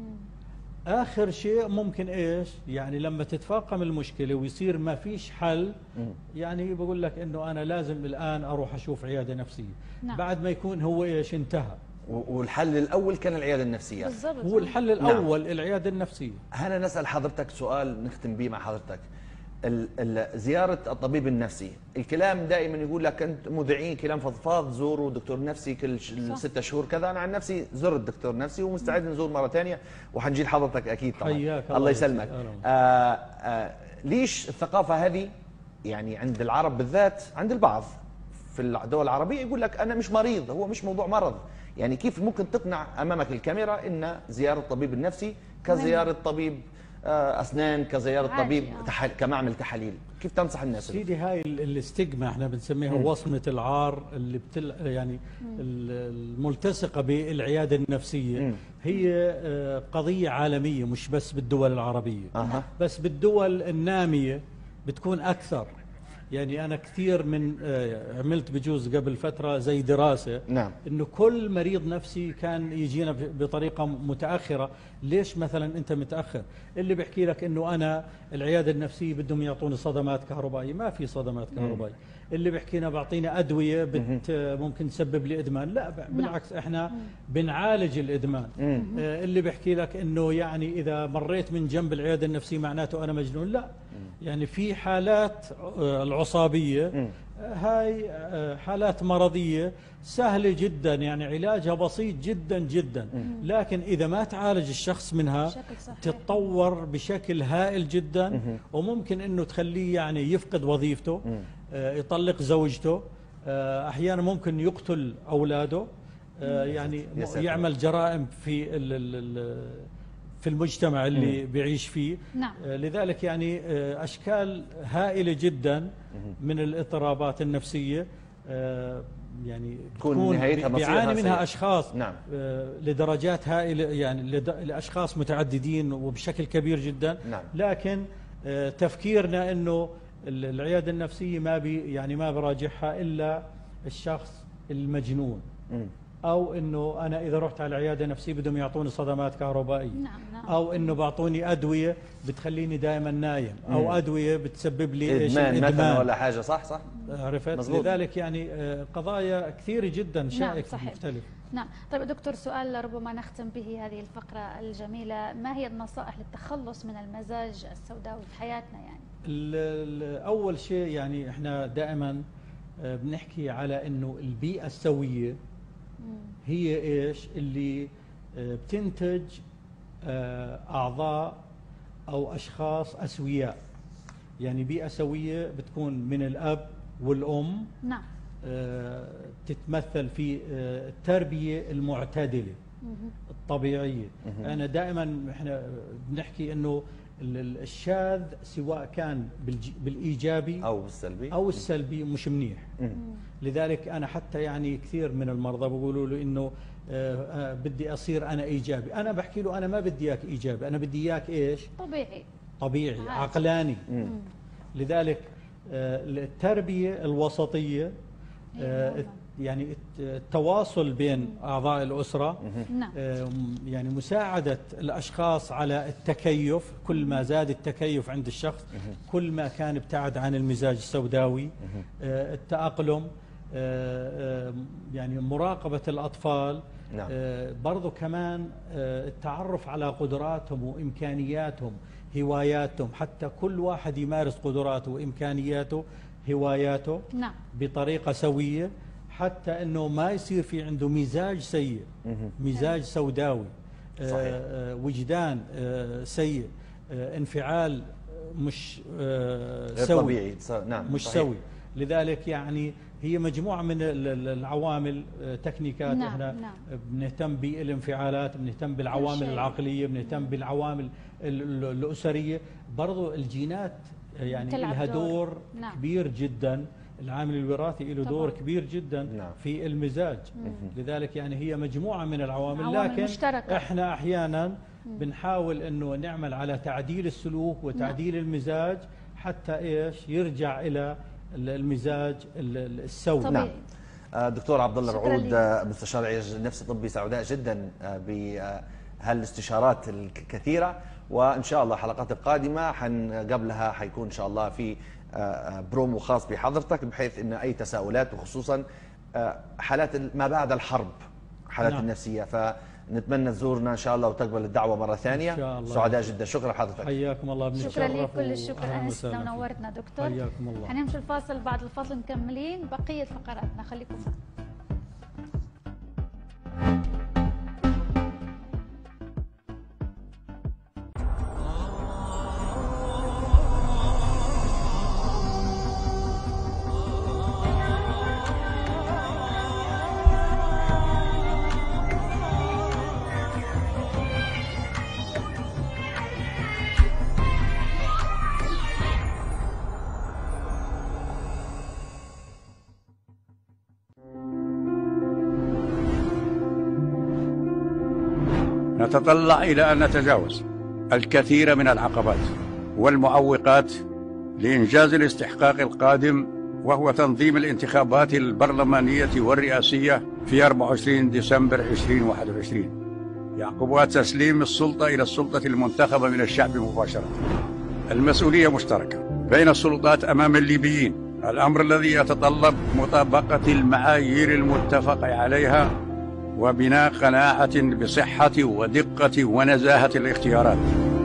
آخر شيء ممكن إيش يعني لما تتفاقم المشكلة ويصير ما فيش حل يعني بقول لك إنه أنا لازم الآن أروح أشوف عيادة نفسية. نعم. بعد ما يكون هو إيش انتهى. والحل الأول كان العيادة النفسية. بالضبط. هو الحل الأول. نعم. العيادة النفسية. هنا نسأل حضرتك سؤال نختم به مع حضرتك. زيارة الطبيب النفسي، الكلام دائما يقول لك أنت مذيعين كلام فضفاض زوروا دكتور نفسي كل ستة شهور كذا. أنا عن نفسي زرت دكتور نفسي ومستعد نزور مرة ثانية وحنجي لحضرتك أكيد طبعا. حياك الله يسلمك. آه آه ليش الثقافة هذه يعني عند العرب بالذات، عند البعض في الدول العربية يقول لك أنا مش مريض، هو مش موضوع مرض. يعني كيف ممكن تقنع أمامك الكاميرا إن زيارة الطبيب النفسي كزيارة طبيب اسنان، كزياره طبيب تحل... كمعمل تحاليل؟ كيف تنصح الناس؟ سيدي هاي الاستجمة احنا بنسميها وصمه العار اللي بتل يعني مم. الملتصقه بالعياده النفسيه. مم. هي قضيه عالميه مش بس بالدول العربيه. أه. بس بالدول الناميه بتكون اكثر. يعني أنا كثير من عملت بجوز قبل فترة زي دراسة. نعم. إنه كل مريض نفسي كان يجينا بطريقة متأخرة. ليش مثلا أنت متأخر؟ اللي بيحكي لك إنه أنا العيادة النفسية بدهم يعطوني صدمات كهربائية. ما في صدمات كهربائية. اللي بيحكينا بعطينا أدوية بت ممكن تسبب لي إدمان. لا بالعكس إحنا بنعالج الإدمان. اللي بيحكي لك إنه يعني إذا مريت من جنب العيادة النفسية معناته أنا مجنون. لا، يعني في حالات العصابية هاي حالات مرضية سهلة جدا، يعني علاجها بسيط جدا جدا. لكن إذا ما تعالج الشخص منها تتطور بشكل هائل جدا، وممكن إنه تخليه يعني يفقد وظيفته، يطلق زوجته، أحيانا ممكن يقتل أولاده، يعني يعمل جرائم في في المجتمع اللي مم. بيعيش فيه. نعم. لذلك يعني أشكال هائلة جدا من الاضطرابات النفسية يعني تكون بيعاني منها سيئة. أشخاص. نعم. لدرجات هائلة، يعني لأشخاص متعددين وبشكل كبير جدا. نعم. لكن تفكيرنا إنه العيادة النفسية ما بي يعني ما براجعها إلا الشخص المجنون. مم. أو إنه أنا إذا رحت على العيادة النفسية بدهم يعطوني صدمات كهربائية. نعم نعم. أو إنه بعطوني أدوية بتخليني دائما نايم، أو مم. أدوية بتسبب لي إيش إدمان مثلا ولا حاجة. صح صح. عرفت. مزبوط. لذلك يعني قضايا كثيرة جدا شائكة. نعم مختلفة. نعم. طيب دكتور، سؤال ربما نختم به هذه الفقرة الجميلة، ما هي النصائح للتخلص من المزاج السوداوي في حياتنا؟ يعني أول شيء يعني إحنا دائما بنحكي على إنه البيئة السوية هي إيش اللي بتنتج أعضاء أو أشخاص أسوياء. يعني بيئة سوية بتكون من الأب والأم. نعم. تتمثل في التربية المعتدلة الطبيعية. أنا دائما إحنا بنحكي إنه الشاذ سواء كان بالإيجابي أو السلبي أو السلبي مش منيح. مم. لذلك أنا حتى يعني كثير من المرضى بيقولوا له إنه آه آه بدي أصير أنا إيجابي. أنا بحكي له أنا ما بدي إياك إيجابي، أنا بدي إياك إيش؟ طبيعي طبيعي عادي. عقلاني. مم. لذلك آه التربية الوسطية آه يعني التواصل بين أعضاء الأسرة. نعم. يعني مساعدة الأشخاص على التكيف، كل ما زاد التكيف عند الشخص كل ما كان ابتعد عن المزاج السوداوي. التأقلم، يعني مراقبة الأطفال. نعم. برضو كمان التعرف على قدراتهم وإمكانياتهم هواياتهم، حتى كل واحد يمارس قدراته وإمكانياته هواياته نعم. بطريقة سوية، حتى أنه ما يصير في عنده مزاج سيء، مزاج سوداوي، آه وجدان آه سيء، آه انفعال مش آه سوي طبيعي. نعم مش صحيح. سوي. لذلك يعني هي مجموعة من العوامل، تكنيكات. نعم. احنا نعم. بنهتم بالانفعالات، بنهتم بالعوامل العقلية، بنهتم بالعوامل الأسرية، برضو الجينات يعني لها دور, دور نعم. كبير جدا. العامل الوراثي له دور كبير جدا نعم. في المزاج. مم. لذلك يعني هي مجموعة من العوامل، لكن مشتركة. احنا احيانا مم. بنحاول انه نعمل على تعديل السلوك وتعديل نعم. المزاج حتى ايش يرجع الى المزاج السوي. نعم. دكتور عبد الله رعود، مستشار علاج نفسي طبي، سعداء جدا بهالاستشارات الكثيرة، وان شاء الله الحلقات القادمة حن قبلها حيكون ان شاء الله في برومو خاص بحضرتك، بحيث ان اي تساؤلات، وخصوصا حالات ما بعد الحرب، حالات نعم. النفسية، فنتمنى تزورنا ان شاء الله وتقبل الدعوة مرة ثانية. إن شاء الله. سعداء جدا. شكرا لحضرتك. حياكم الله. بنتشرف. شكرا لك، كل الشكر، انستنا ونورتنا دكتور. حياكم الله. حنمشي الفاصل، بعد الفاصل مكملين بقية فقراتنا، خليكم معنا. نتطلع إلى أن نتجاوز الكثير من العقبات والمعوقات لإنجاز الاستحقاق القادم، وهو تنظيم الانتخابات البرلمانية والرئاسية في أربعة وعشرين ديسمبر ألفين وواحد وعشرين، يعقبها تسليم السلطة إلى السلطة المنتخبة من الشعب مباشرة. المسؤولية مشتركة بين السلطات أمام الليبيين، الأمر الذي يتطلب مطابقة المعايير المتفق عليها وبناء قناعة بصحة ودقة ونزاهة الاختيارات.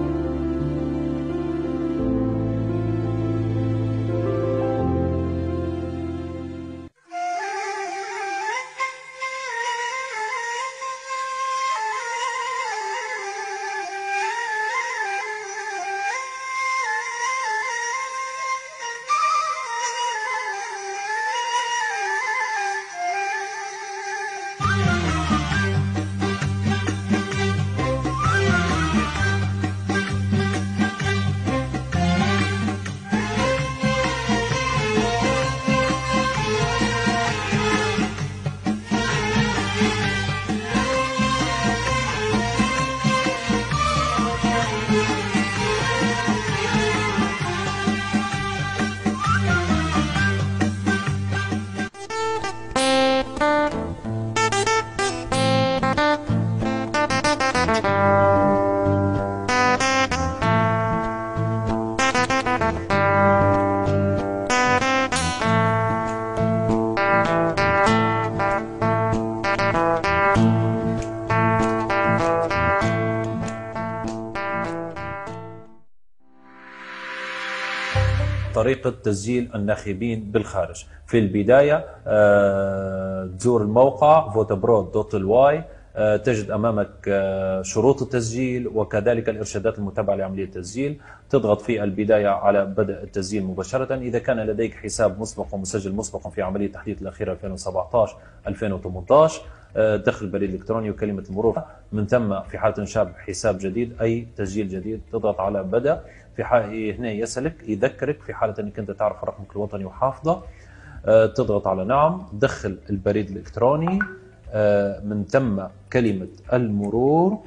طريقة تسجيل الناخبين بالخارج. في البداية تزور الموقع فوتابرو دوت الواي، تجد أمامك شروط التسجيل وكذلك الإرشادات المتبعة لعملية التسجيل. تضغط في البداية على بدء التسجيل مباشرة. إذا كان لديك حساب مسبق ومسجل مسبقا في عملية التحديث الأخيرة ألفين وسبعة عشر ألفين وثمانية عشر، دخل البريد الإلكتروني وكلمة المرور. من ثم في حالة إنشاء حساب جديد أي تسجيل جديد تضغط على بدء. في حال هنا يسألك يذكرك في حالة أنك أنت تعرف رقمك الوطني وحافظه، تضغط على نعم، دخل البريد الإلكتروني، من ثم كلمة المرور،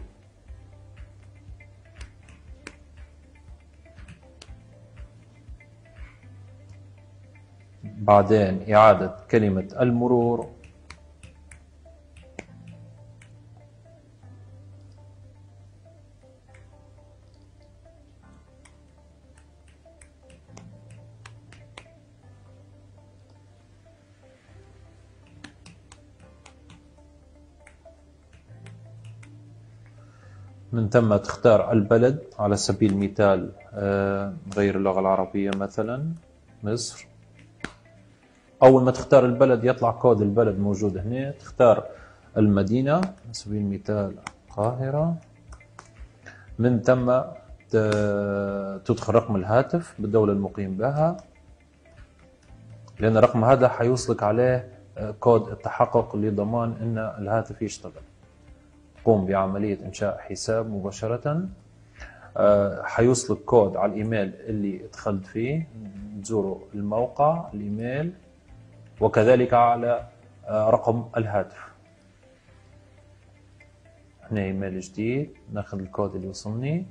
بعدين إعادة كلمة المرور، من ثم تختار البلد، على سبيل المثال غير اللغة العربية مثلا مصر. أول ما تختار البلد يطلع كود البلد موجود هنا. تختار المدينة على سبيل المثال القاهرة. من ثم تدخل رقم الهاتف بالدولة المقيم بها، لأن الرقم هذا حيوصلك عليه كود التحقق لضمان أن الهاتف يشتغل. قوم بعملية إنشاء حساب مباشرة. حيوصلك كود على الإيميل اللي دخلت فيه، تزوروا الموقع الإيميل، وكذلك على رقم الهاتف. هنا إيميل جديد، ناخذ الكود اللي وصلني.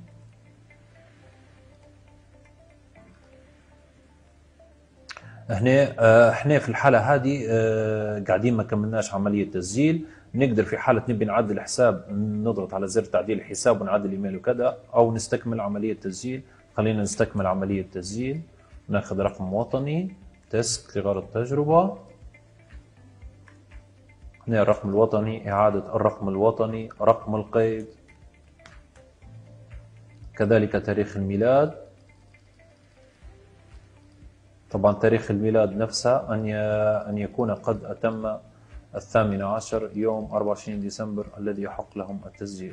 هنا احنا في الحالة هذه قاعدين ما كملناش عملية تسجيل. نقدر في حالة نبي نعدل الحساب نضغط على زر تعديل الحساب ونعدل الايميل وكذا، او نستكمل عملية تسجيل. خلينا نستكمل عملية تسجيل. ناخذ رقم وطني تسك لغرض التجربة. هنا الرقم الوطني، إعادة الرقم الوطني، رقم القيد، كذلك تاريخ الميلاد. طبعا تاريخ الميلاد نفسه أن أن يكون قد أتم الثامن عشر يوم أربعة وعشرين ديسمبر الذي يحق لهم التسجيل.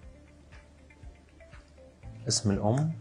اسم الأم،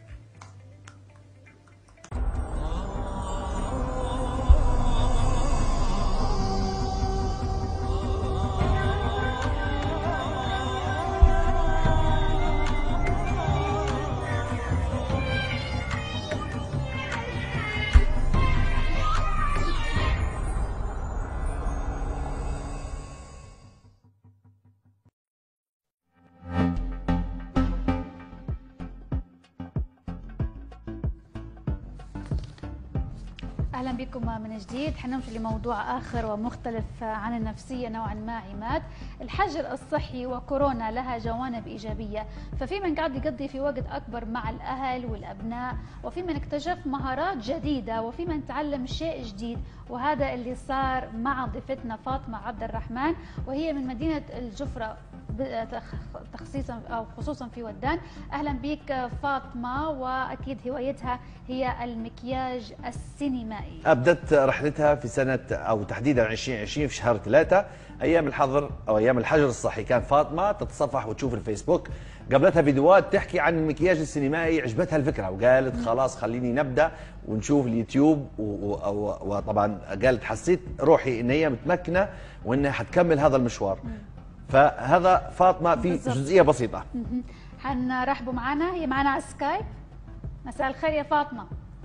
أهلا بكم من جديد. حنمشي لموضوع آخر ومختلف عن النفسية نوعا ما. عماد، الحجر الصحي وكورونا لها جوانب إيجابية، ففي من قاعد يقضي في وقت أكبر مع الأهل والأبناء، وفي من اكتشف مهارات جديدة، وفي من تعلم شيء جديد، وهذا اللي صار مع ضيفتنا فاطمة عبد الرحمن، وهي من مدينة الجفرة تخصيصا أو خصوصا في ودان. أهلا بك فاطمة، وأكيد هوايتها هي المكياج السينمائي. أبدت رحلتها في سنة أو تحديدا عشرين عشرين في شهر ثلاثة أيام الحظر أو أيام الحجر الصحي. كان فاطمة تتصفح وتشوف الفيسبوك، قابلتها فيديوهات تحكي عن المكياج السينمائي، عجبتها الفكرة وقالت خلاص خليني نبدأ ونشوف اليوتيوب. وطبعا قالت حسيت روحي إن هي متمكنة وإنها حتكمل هذا المشوار. فهذا فاطمة في بالزبط. جزئية بسيطة. حنرحبوا معنا، هي معنا على سكايب. مساء الخير يا فاطمة،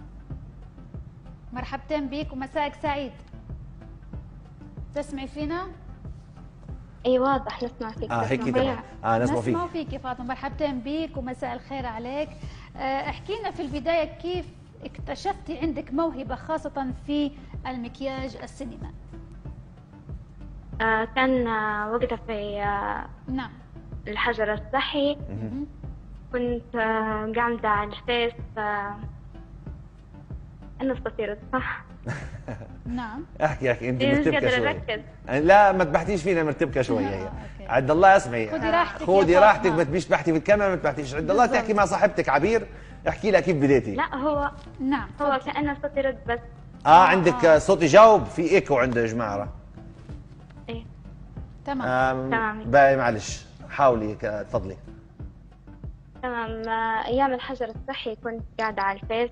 مرحبتين بك ومساءك سعيد. تسمعي فينا؟ اي واضح نسمع فيك. اه هيك تمام. اه نسمع فيك. نسمع فيك يا فاطمة، مرحبتين بك ومساء الخير عليك. احكي لنا في البداية كيف اكتشفتي عندك موهبة خاصة في المكياج السينمائي؟ آه كان آه وقتها في آه نعم الحجر الصحي. كنت آه قاعدة على الفيس. آه أنا بصير صح. نعم احكي احكي انت مرتبكه شوي. لا ما تبحتيش فينا، مرتبكه شوي هي. عد الله اسمعي، خذي راحتك خذي راحتك، ما تبيش تبحتي في الكاميرا، ما تبحتيش. عد الله تحكي مع صاحبتك عبير، احكي لها كيف بديتي. لا هو نعم هو كأنه صوتي رد بس. اه عندك آه. صوت يجاوب، في ايكو عند يا جماعه. ايه تمام تمام. باي معلش حاولي تفضلي. تمام. ايام الحجر الصحي كنت قاعده على الفيس،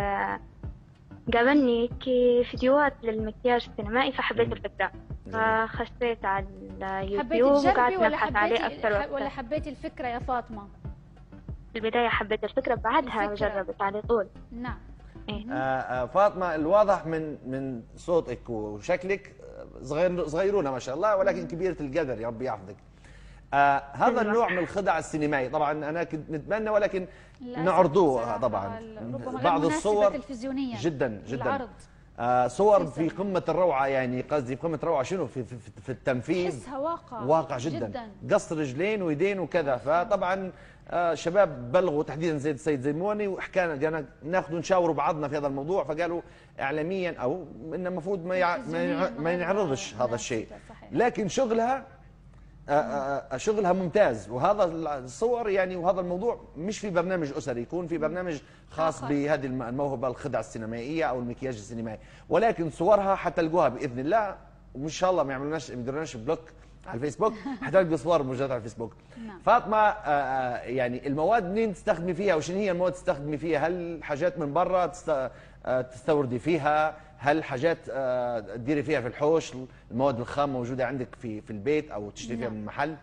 قابلني فيديوهات للمكياج السينمائي فحبيت الفكره، فخشيت على اليوتيوب وقعدت ابحث عليه اكثر واكثر. ولا حبيتي الفكره يا فاطمه؟ في البدايه حبيت الفكره، بعدها جربت على طول. نعم. إيه؟ آه فاطمه الواضح من من صوتك وشكلك صغير صغيرونه ما شاء الله، ولكن كبيره القدر يا رب يحفظك. آه هذا النوع من الخدع السينمائي طبعا انا كنت نتمنى ولكن نعرضوه طبعا بعض الصور تلفزيونيا جدا جدا العرض. آه صور في قمه الروعه، يعني قصدي في قمه الروعه شنو في في, في التنفيذ، تحسها واقع واقع جدا, جداً. قص رجلين ويدين وكذا. فطبعا آه شباب بلغوا تحديدا زي السيد زيموني وحكانا قالنا ناخذ نشاوروا بعضنا في هذا الموضوع، فقالوا اعلاميا او ان المفروض ما يع... ما ينعرضش هذا الشيء، لكن شغلها شغلها ممتاز. وهذا الصور يعني وهذا الموضوع مش في برنامج اسري، يكون في برنامج خاص بهذه الموهبه الخدعه السينمائيه او المكياج السينمائي، ولكن صورها حتلقوها باذن الله، وان شاء الله ما يعملوناش ما يديروناش بلوك على الفيسبوك، حتلقوا صور موجوده على الفيسبوك. فاطمه يعني المواد منين تستخدمي فيها وشنو هي المواد تستخدمي فيها؟ هل حاجات من برا تستوردي فيها؟ هل حاجات تديري فيها في الحوش؟ المواد الخام موجوده عندك في في البيت او تشتري فيها من محل؟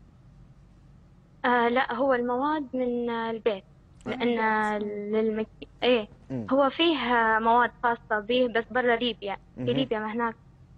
آه لا، هو المواد من البيت، لان للمك... ايه مم. هو فيه مواد خاصه به بس برا ليبيا، في ليبيا ما هناك.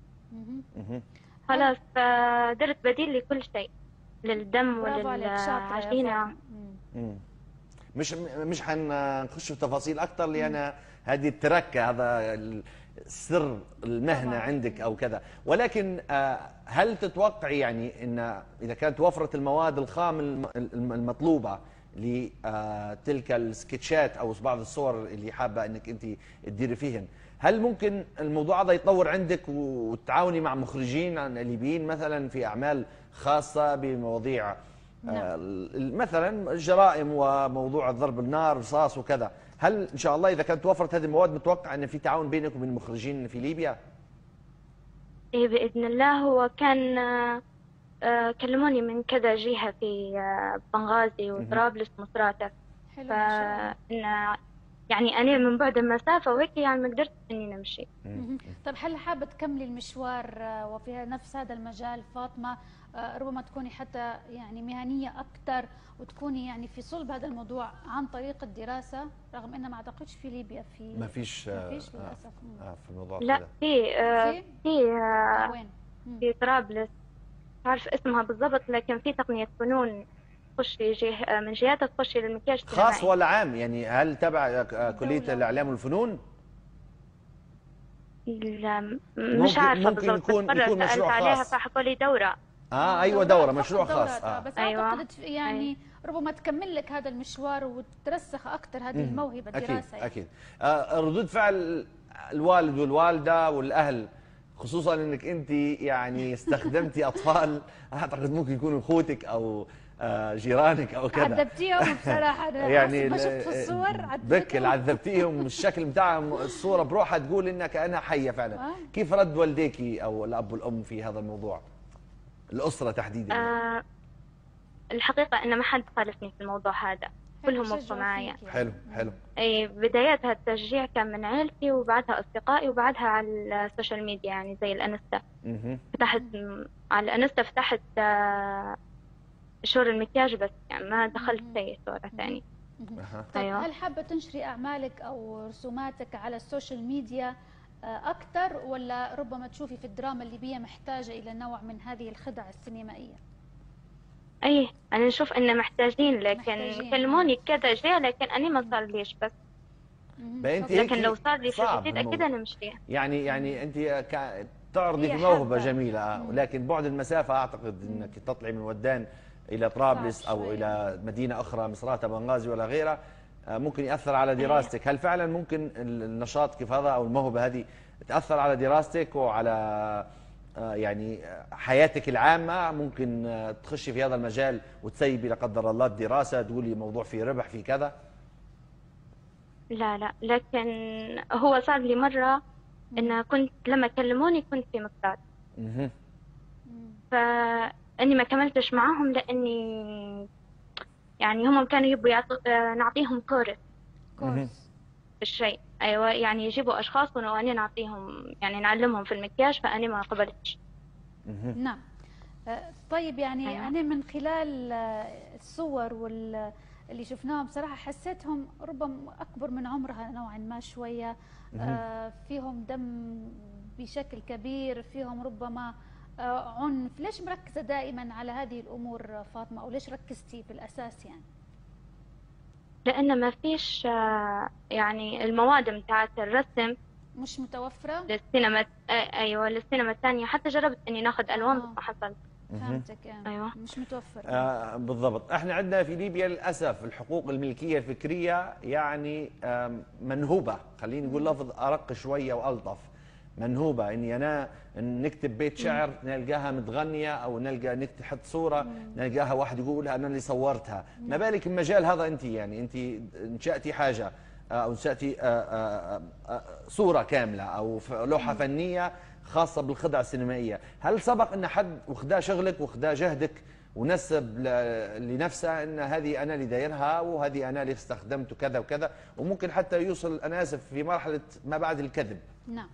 خلاص درت بديل لكل شيء، للدم وللعجينه. مش مش حنخش في تفاصيل اكثر لان هذه التركه، هذا سر المهنه طبعا. عندك او كذا، ولكن هل تتوقعي يعني ان اذا كانت وفرت المواد الخام المطلوبه لتلك السكتشات او بعض الصور اللي حابه انك انت تديري فيهن، هل ممكن الموضوع هذا يتطور عندك وتعاوني مع مخرجين ليبيين مثلا في اعمال خاصه بمواضيع نعم. مثلا الجرائم وموضوع ضرب النار رصاص وكذا؟ هل ان شاء الله اذا كانت توفرت هذه المواد متوقع ان في تعاون بينك وبين المخرجين في ليبيا؟ ايه باذن الله. هو كان آه كلموني من كذا جهه في آه بنغازي وطرابلس ومصراتة، ف يعني انا من بعد المسافه وهيك يعني ما قدرت اني نمشي. طيب هل حابه تكملي المشوار وفي نفس هذا المجال فاطمه؟ ربما تكوني حتى يعني مهنيه اكثر وتكوني يعني في صلب هذا الموضوع عن طريق الدراسه، رغم ان ما اعتقدش في ليبيا في ما فيش ما فيش للاسف آه في الموضوع لا كده. في آه في آه وين؟ في طرابلس، عارف اسمها بالضبط، لكن في تقنيه فنون تخشي جه من جهاتها تخشي للمكياج خاص ولا عام؟ يعني هل تبع كليه الاعلام والفنون؟ لا مش عارفه بالضبط، يكون يكون مشروع خاص عليها فحكوا لي دوره. اه ايوه دوره مشروع دورة خاص. اه بس أيوة. اعتقد يعني أيوة. ربما تكمل لك هذا المشوار وترسخ اكثر هذه الموهبه الدراسه. اكيد يعني. اكيد آه ردود فعل الوالد والوالده والاهل، خصوصا انك انت يعني استخدمتي اطفال اعتقد ممكن يكونوا اخوتك او آه جيرانك او كذا، عذبتيهم بصراحه. انا يعني ما شفت في الصور بكل عذبتيهم، الشكل بتاعهم الصوره بروحها تقول انها كانها حيه فعلا. آه. كيف رد والديكي او الاب والام في هذا الموضوع؟ الاسره تحديدا. آه الحقيقه ان ما حد خالفني في الموضوع هذا، كلهم وقفوا معايا. حلو حلو. اي بداياتها التشجيع كان من عيلتي وبعدها اصدقائي وبعدها على السوشيال ميديا، يعني زي الانستا. فتحت على الانستا فتحت آه شهور المكياج بس، يعني ما دخلت اي صوره ثانيه. أيوة. هل حابه تنشري اعمالك او رسوماتك على السوشيال ميديا اكثر، ولا ربما تشوفي في الدراما الليبيه محتاجه الى نوع من هذه الخدع السينمائيه؟ ايه انا نشوف ان محتاجين، لكن كلموني كذا جهه لكن انا ما صار ليش بس. لكن لو صار لي شيء جديد اكيد انا مشتيه. يعني يعني انت تعرضي في موهبه جميله، ولكن بعد المسافه اعتقد انك تطلعي من ودان الى طرابلس او الى مدينه اخرى مصراتة بنغازي ولا غيرها ممكن ياثر على دراستك. هل فعلا ممكن النشاط كيف هذا او الموهبه هذه تاثر على دراستك وعلى يعني حياتك العامه؟ ممكن تخشي في هذا المجال وتسيبي لا قدر الله الدراسه، تقولي موضوع فيه ربح في كذا؟ لا لا، لكن هو صار لي مره ان كنت لما كلموني كنت في مقطع فاني ما كملتش معاهم، لاني يعني هم كانوا يبوا يعطوا نعطيهم كورس كورس بالشيء. ايوه يعني يجيبوا اشخاص وانا نعطيهم يعني نعلمهم في المكياج، فانا ما قبلتش. نعم. طيب يعني أيوة. انا من خلال الصور واللي شفناهم بصراحه حسيتهم ربما اكبر من عمرها نوعا ما شويه، فيهم دم بشكل كبير، فيهم ربما عنف. ليش مركزه دائما على هذه الامور فاطمه، او ليش ركزتي في الاساس يعني؟ لأن ما فيش يعني المواد بتاعت الرسم مش متوفرة للسينما. أيوة للسينما الثانية، حتى جربت إني ناخذ ألوان بس ما حصلت. فهمتك يعني. أيوة مش متوفر. آه بالضبط. احنا عندنا في ليبيا للأسف الحقوق الملكية الفكرية يعني آه منهوبة، خلينا نقول لفظ أرق شوية وألطف. منهوبه، اني انا نكتب بيت شعر نلقاها متغنيه، او نلقى نحط صوره نلقاها واحد يقول انا اللي صورتها. ما بالك المجال هذا انت يعني انت انشاتي حاجه او انشاتي صوره كامله او لوحه فنيه خاصه بالخدعه السينمائيه. هل سبق ان حد وخدا شغلك وخدا جهدك ونسب لنفسه ان هذه انا اللي دايرها وهذه انا اللي استخدمت كذا وكذا، وممكن حتى يوصل انا اسف في مرحله ما بعد الكذب؟ نعم.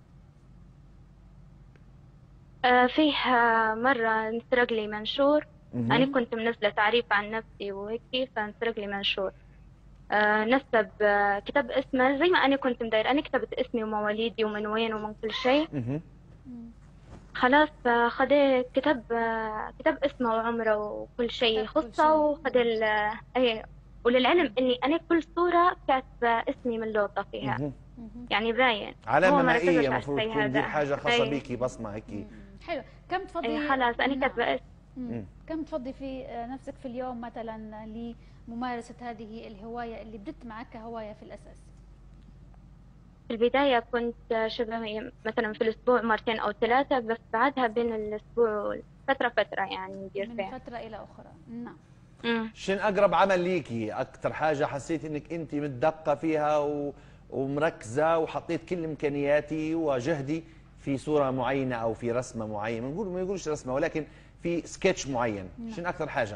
آه فيه مرة انسرق لي منشور، أنا كنت منزلة تعريف عن نفسي وهيك، فانسرق لي منشور آه نسب آه كتب اسمه زي ما أنا كنت مداير، أنا كتبت اسمي ومواليدي ومن وين ومن كل شيء. خلاص خد كتب آه كتب اسمه وعمره وكل شيء يخصه، وخد ال اي وللعلم إني أنا كل صورة كاتبة اسمي من لوطة فيها، يعني باين علامة مائية المفروض تكون دي حاجة خاصة بيكي، بصمة هيك. حلو. كم تفضي أي خلاص أنا كاتبة اسم. كم تفضي في نفسك في اليوم مثلا لممارسة هذه الهواية اللي بدت معك كهواية في الأساس؟ في البداية كنت شبه مثلا في الأسبوع مرتين أو ثلاثة، بس بعدها بين الأسبوع فترة فترة يعني ندير فيها من فترة إلى أخرى. نعم. شن أقرب عمل ليكي؟ أكثر حاجة حسيت إنك أنت متدقة فيها و... ومركزة وحطيت كل إمكانياتي وجهدي في صورة معينة أو في رسمة معينة، نقول ما يقولش رسمة ولكن في سكتش معين. نعم. شن أكثر حاجة؟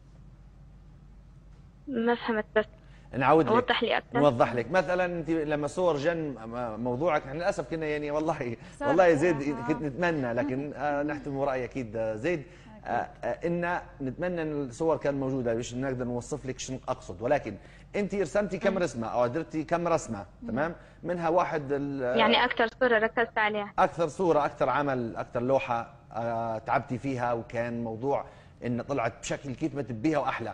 ما فهمت، بس نعود لك وضح لي اكثر. نوضح لك مثلا انت لما صور جن موضوعك، احنا للاسف كنا يعني والله والله يا زيد كنت نتمنى، لكن آه نحترم رايي اكيد زيد، آه آه ان نتمنى ان الصور كان موجوده باش نقدر نوصف لك شنو اقصد، ولكن انت رسمتي كم رسمه او درتي كم رسمه، تمام؟ منها واحد يعني اكثر صوره ركزت عليها، اكثر صوره، اكثر عمل، اكثر لوحه آه تعبتي فيها وكان موضوع ان طلعت بشكل كيف ما تبيها واحلى.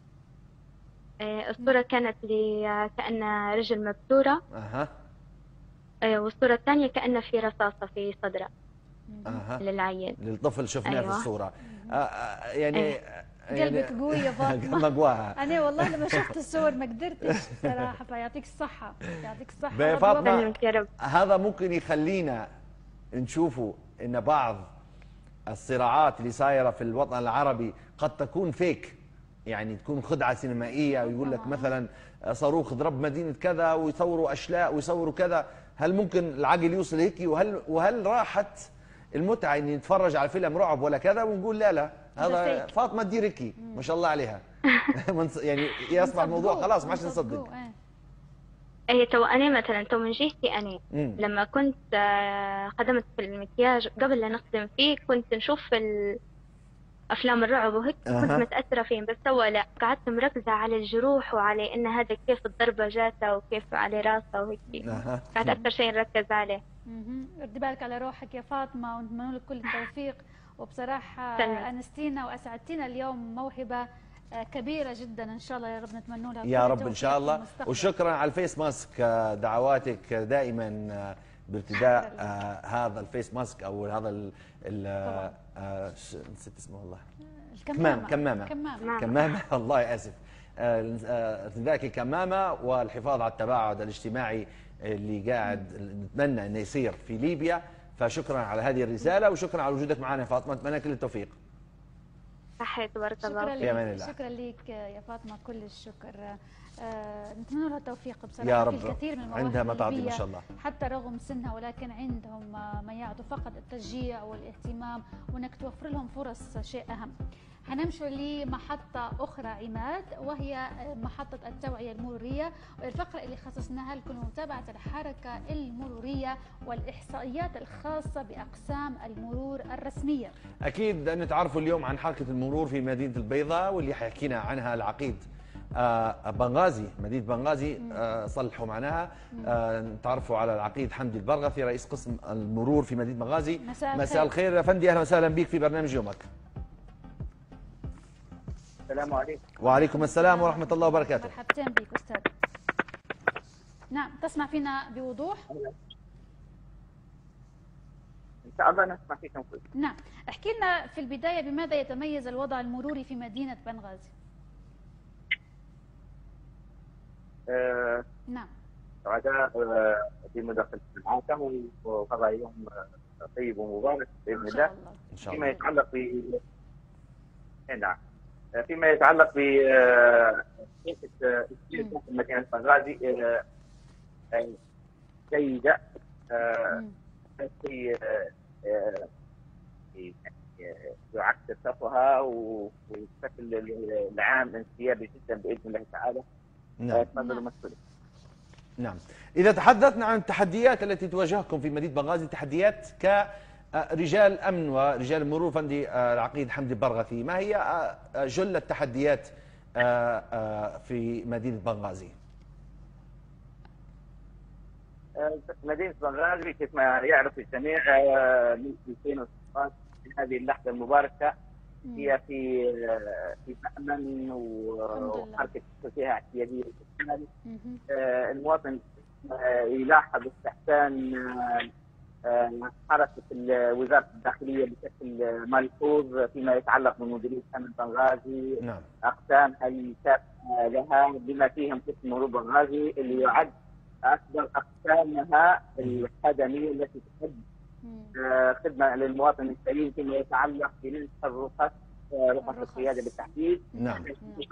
الصورة كانت لي كأن رجل مبتورة. اها. والصورة الثانية كأن في رصاصة في صدره. اها. للعيل. للطفل شفناه. أيوة. في الصورة. آه آه يعني أيه. قلبك قوي يا فاطمة. قواها. أنا والله لما شفت الصور ما قدرتش صراحة، فيعطيك الصحة، يعطيك الصحة. فاطمة هذا ممكن يخلينا نشوفوا إن بعض الصراعات اللي صايرة في الوطن العربي قد تكون فيك، يعني تكون خدعة سينمائية، ويقول لك مثلا صاروخ ضرب مدينة كذا ويصوروا أشلاء ويصوروا كذا. هل ممكن العقل يوصل هيك؟ وهل وهل راحت المتعة إني نتفرج على فيلم رعب ولا كذا ونقول لا لا هذا فاطمة تدير هيك ما شاء الله عليها؟ يعني يصبح الموضوع خلاص ما عادش نصدق. ايه تو انا مثلا تو من جهتي انا مم. لما كنت خدمت في المكياج قبل لا نخدم فيه كنت نشوف في افلام الرعب وهيك أه. كنت متاثره فيهم، بس تو لا قعدت مركزه على الجروح وعلى ان هذا كيف الضربه جاته وكيف على راسه وهيك. أه. قعدت اكثر شيء نركز عليه. ردي بالك على روحك يا فاطمه، ونتمنى لك كل التوفيق. وبصراحه انستينا واسعدتينا اليوم، موهبه كبيرة جدا إن شاء الله يا رب، نتمنى لها يا رب إن شاء الله. وشكرا على الفيس ماسك، دعواتك دائما بارتداء آه هذا الفيس ماسك او هذا ال ال آه نسيت اسمه والله، الكمامة كمامة كمامة كمامة الله آسف، ارتدائك الكمامة والحفاظ على التباعد الاجتماعي اللي قاعد نتمنى انه يصير في ليبيا. فشكرا على هذه الرسالة وشكرا على وجودك معنا يا فاطمة، نتمنى كل التوفيق. صحيح تبارك الله. شكرا لك شكرا لك يا فاطمة، كل الشكر. آه نتمنى لها التوفيق بصراحة. يا رب. في الكثير من المواهب عندها ما تعطي ما شاء الله حتى رغم سنها، ولكن عندهم ما يعدو فقط التشجيع والاهتمام وانك توفر لهم فرص، شيء اهم. حنمشي لمحطة أخرى عماد، وهي محطة التوعية المرورية، والفقرة اللي خصصناها لكم متابعة الحركة المرورية والإحصائيات الخاصة بأقسام المرور الرسمية. أكيد نتعرفوا اليوم عن حركة المرور في مدينة البيضاء، واللي حيحكينا عنها العقيد آه بنغازي، مدينة بنغازي آه صلحوا معناها. آه نتعرفوا على العقيد حمدي البرغثي رئيس قسم المرور في مدينة بنغازي. مساء, مساء الخير يا فندي، أهلا وسهلا بك في برنامج يومك. السلام عليكم. وعليكم السلام ورحمة الله وبركاته. مرحبتين بك أستاذ. نعم، تسمع فينا بوضوح؟ إن شاء الله نسمع فيكم كل. نعم، احكي لنا في البداية بماذا يتميز الوضع المروري في مدينة بنغازي؟ آه نعم. سعداء آه بمداخلة معاكم، وهذا يوم طيب ومبارك باذن الله. ان شاء فيما الله. يتعلق ب نعم فيما يتعلق ب كيفية مدينة بنغازي جيدة في يعكس صفها والشكل العام انسيابي جدا باذن الله تعالى. نعم. تفضلوا مسؤولين. نعم. إذا تحدثنا عن التحديات التي تواجهكم في مدينة بنغازي، تحديات كرجال أمن ورجال مرور، فندي العقيد حمدي البرغثي، ما هي جل التحديات في مدينة بنغازي؟ مدينة بنغازي كيف ما يعرف الجميع من ألفين وستة عشر هذه اللحظة المباركة هي في في مأمن وحركة فيها اعتيادية. المواطن يلاحظ استحسان حركة وزارة الداخلية بشكل ملحوظ فيما يتعلق بمديرية أمن بنغازي. نعم. أقسامها الكافية لها بما فيهم قسم مرور بنغازي اللي يعد أكبر أقسامها الخدمية التي تقدم خدمة للمواطن السليم فيما يتعلق بنسخ الرخص، رخص القيادة بالتحديد. نعم.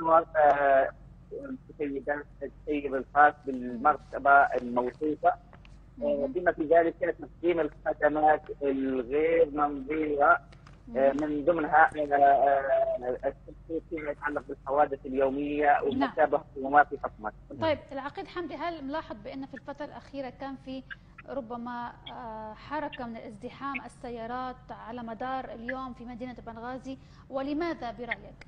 السيد الخاص بالمرتبة الموصوفة، بما في ذلك تقديم الخدمات الغير منظيرة من ضمنها التخطيط فيما يتعلق بالحوادث اليومية ومتابعة وما في خصمات. طيب العقيد حمدي، هل ملاحظ بأن في الفترة الأخيرة كان في ربما حركة من ازدحام السيارات على مدار اليوم في مدينة بنغازي، ولماذا برأيك؟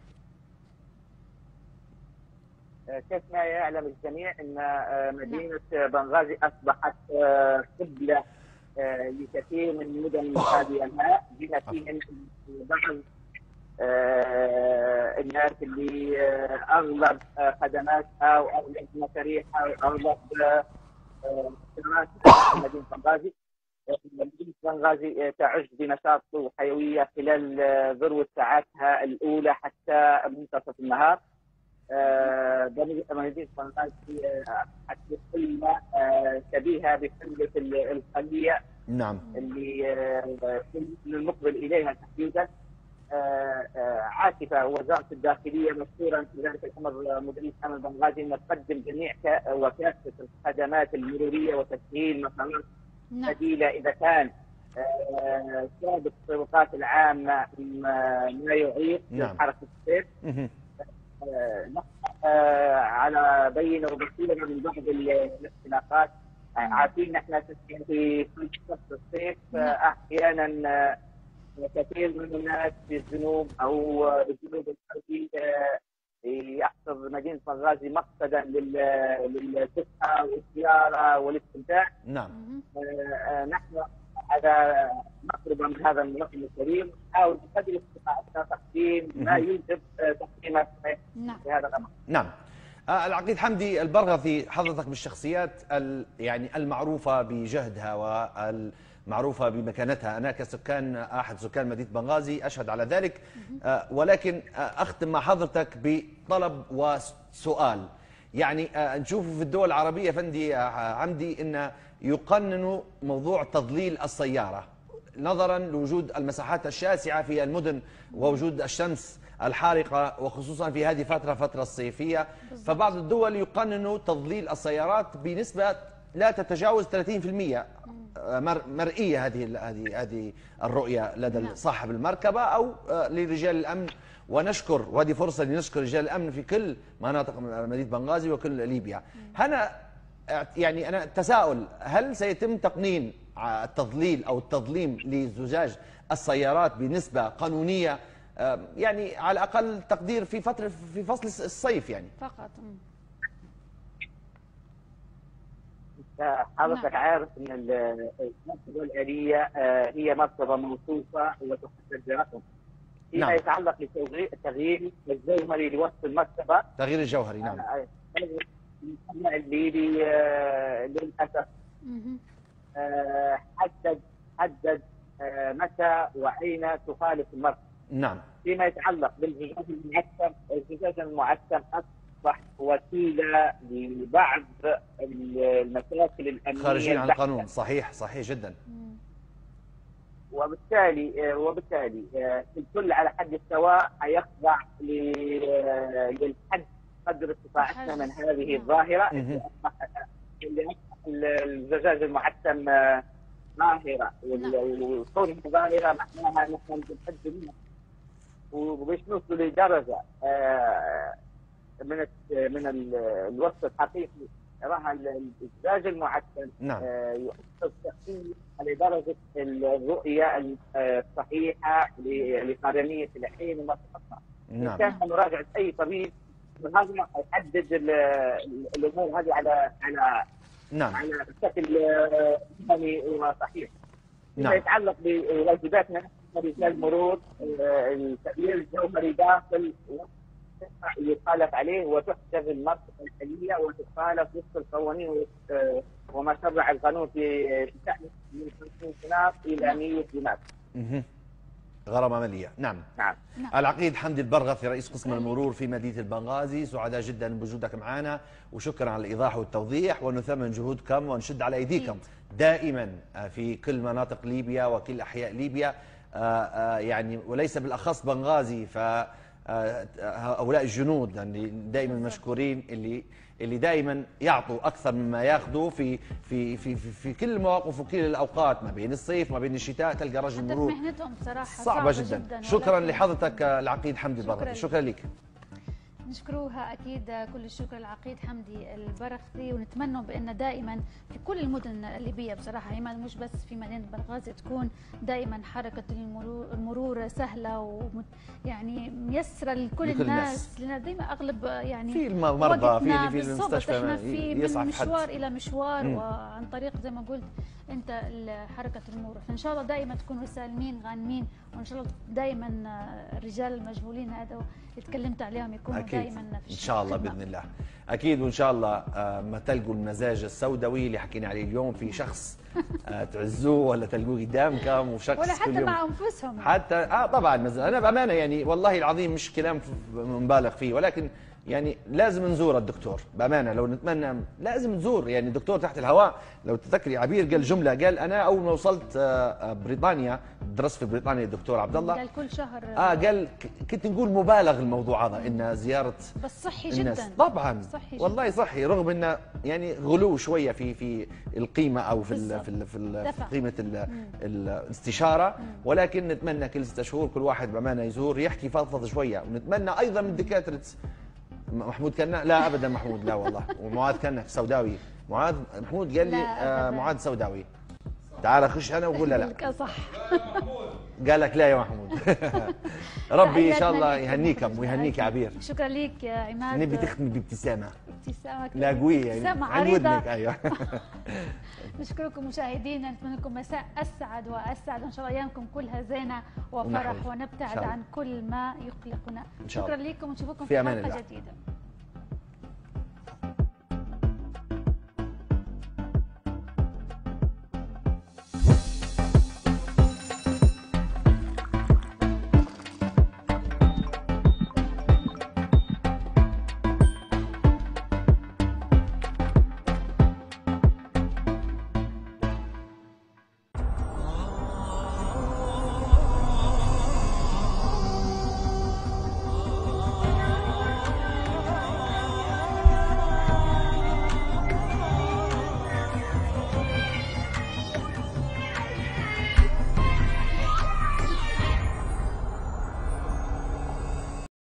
كيف ما يعلم الجميع أن مدينة بنغازي أصبحت قبلة لكثير من المدن هذه الأنحاء، بما فيهم بعض الناس اللي أغلب خدماتها وأغلب مشاريعها وأغلب خدماتها مدينة بنغازي. مدينة بنغازي تعج بنشاط وحيوية خلال ذروة ساعاتها الأولى حتى منتصف النهار. مدينة بنغازي حتى قلة شبيهة بقلة الخلية. نعم. اللي المقبل إليها تحديدا. عاكفة وزارة الداخلية مشكورا في ذلك الأمر مديرية أمن بنغازي أن تقدم جميع وكافة الخدمات المرورية وتسهيل مسارات بديلة إذا كان سابق السلطات العامة ما يعيق حركة السير. على بينة وبصيرة من بعض الاختلافات. عارفين نحن في فصل الصيف أحيانا كثير من الناس في الجنوب او الجنوب الغربي يحصل مدينه بنغازي مقصدا للفسحه والزياره والاستمتاع. نعم. نحن على مقربه من هذا الموسم الكريم نحاول بقدر استطاعتنا تقديم ما يوجب تقديمه في هذا الامر. نعم. العقيد حمدي البرغثي، حضرتك من الشخصيات يعني المعروفه بجهدها وال معروفة بمكانتها، أنا كسكان أحد سكان مدينة بنغازي أشهد على ذلك. ولكن أختم مع حضرتك بطلب وسؤال. يعني نشوف في الدول العربية فندي عمدي أن يقننوا موضوع تضليل السيارة نظرا لوجود المساحات الشاسعة في المدن ووجود الشمس الحارقة، وخصوصا في هذه فترة فترة الصيفية. فبعض الدول يقننوا تضليل السيارات بنسبة لا تتجاوز ثلاثين بالمئة مرئية. هذه هذه هذه الرؤية لدى صاحب المركبة أو لرجال الأمن، ونشكر وهذه فرصة لنشكر رجال الأمن في كل مناطق مدينة بنغازي وكل ليبيا. هنا يعني أنا تساؤل، هل سيتم تقنين التضليل أو التظليم لزجاج السيارات بنسبة قانونية، يعني على أقل تقدير في فترة في فصل الصيف يعني فقط؟ حضرتك عارف ان المرتبه الاليه هي مرتبه موصوفه وتحدد برقم. فيما نعم. يتعلق بتغيير الجوهري لوصف المرتبه، تغيير الجوهري نعم المجتمع الليبي للاسف حدد حدد متى واين تخالف المرتبه. نعم. فيما يتعلق بالزجاج المعتم، الزجاج المعتم اصبح وسيله لبعض المشاكل الامنيه خارجين عن البحتة. القانون. صحيح صحيح جدا. وبالتالي وبالتالي الكل على حد السواء حيخضع للحد قدر استطاعتنا من هذه الظاهره اللي اصبح الزجاج المعتم ظاهره، وكونها ظاهره معناها نحن بنحد منها وباش نوصلوا لدرجه من من الوصف الحقيقي. راها الزجاج المعتم نعم. يؤثر تأثير على درجه الرؤيه الصحيحه لقرنيه العين وما تخصص. نعم. كان مراجعه اي طبيب هذا يحدد الامور هذه على على نعم. على بشكل مهني وصحيح. فيما نعم. يتعلق بواجباتنا رجال المرور، التغيير الجوهري داخل يخالف عليه وتحسب المرتبه الحاليه وتخالف وفق القوانين وما شرع القانون في شأن من خمسين دينار الى مئة دينار. غرامه ماليه. نعم. نعم. العقيد حمدي البرغثي رئيس قسم المرور في مدينه البنغازي، سعداء جدا بوجودك معنا وشكرا على الايضاح والتوضيح، ونثمن جهودكم ونشد على ايديكم دائما في كل مناطق ليبيا وكل احياء ليبيا، يعني وليس بالاخص بنغازي. ف هؤلاء الجنود يعني دائما مشكورين، اللي اللي دائما يعطوا اكثر مما ياخذوا في في في في, في كل المواقف وكل الاوقات، ما بين الصيف ما بين الشتاء تلقى رجل مرور مهنتهم صراحه صعبه, صعبة جدا, جداً. شكرا لحضرتك العقيد حمدي البرغثي، شكرا لك. نشكروها اكيد كل الشكر العقيد حمدي البرغثي، ونتمنى بان دائما في كل المدن الليبيه بصراحه، هي مش بس في مدينه بنغازي، تكون دائما حركه المرور, المرور سهله ويعني ميسره لكل الناس، لان دائما اغلب يعني في المرضى في في المستشفى احنا في من مشوار حد. الى مشوار م. وعن طريق زي ما قلت انت حركه المرور، فان شاء الله دائما تكونوا سالمين غانمين، وان شاء الله دائما الرجال المجهولين هذا اللي تكلمت عليهم يكونوا أكيد. دائما في ان شاء الله باذن الله اكيد. وان شاء الله ما تلقوا المزاج السوداوي اللي حكينا عليه اليوم في شخص تعزوه ولا تلقوه قدامكم وشخص ولا حتى مع انفسهم حتى اه طبعا انا بامانه يعني والله العظيم مش كلام مبالغ فيه، ولكن يعني لازم نزور الدكتور بامانه. لو نتمنى لازم نزور يعني الدكتور تحت الهواء. لو تذكري عبير قال جمله، قال انا اول ما وصلت بريطانيا درست في بريطانيا الدكتور عبد الله، قال كل شهر اه قال كنت نقول مبالغ الموضوع هذا ان زياره بس صحي الناس. جدا طبعا صحي والله جداً. صحي، رغم انه يعني غلو شويه في في القيمه او في ال في ال في, ال في قيمه ال الاستشاره، ولكن نتمنى كل ستة شهور كل واحد بامانه يزور يحكي فضفض شويه. ونتمنى ايضا من دكاتره محمود كنا لا ابدا محمود لا والله، ومعاذ كنا سوداوي، معاذ محمود قال لي آه معاذ سوداوي، تعال خش انا وقول لا لا صح قال لك لا يا محمود. ربي ان شاء الله يهنيكم ويهنيك يا عبير. شكرا لك يا عماد. نبي تختمي بابتسامه ابتسامه لا قويه يعني ابتسامه عن عريضه. ودنك. ايوه. نشكركم مشاهدينا، نتمنى لكم مساء اسعد واسعد، وان شاء الله ايامكم كلها زينه وفرح ونبتعد عن كل ما يقلقنا. شكرا لكم ونشوفكم في حلقه جديده.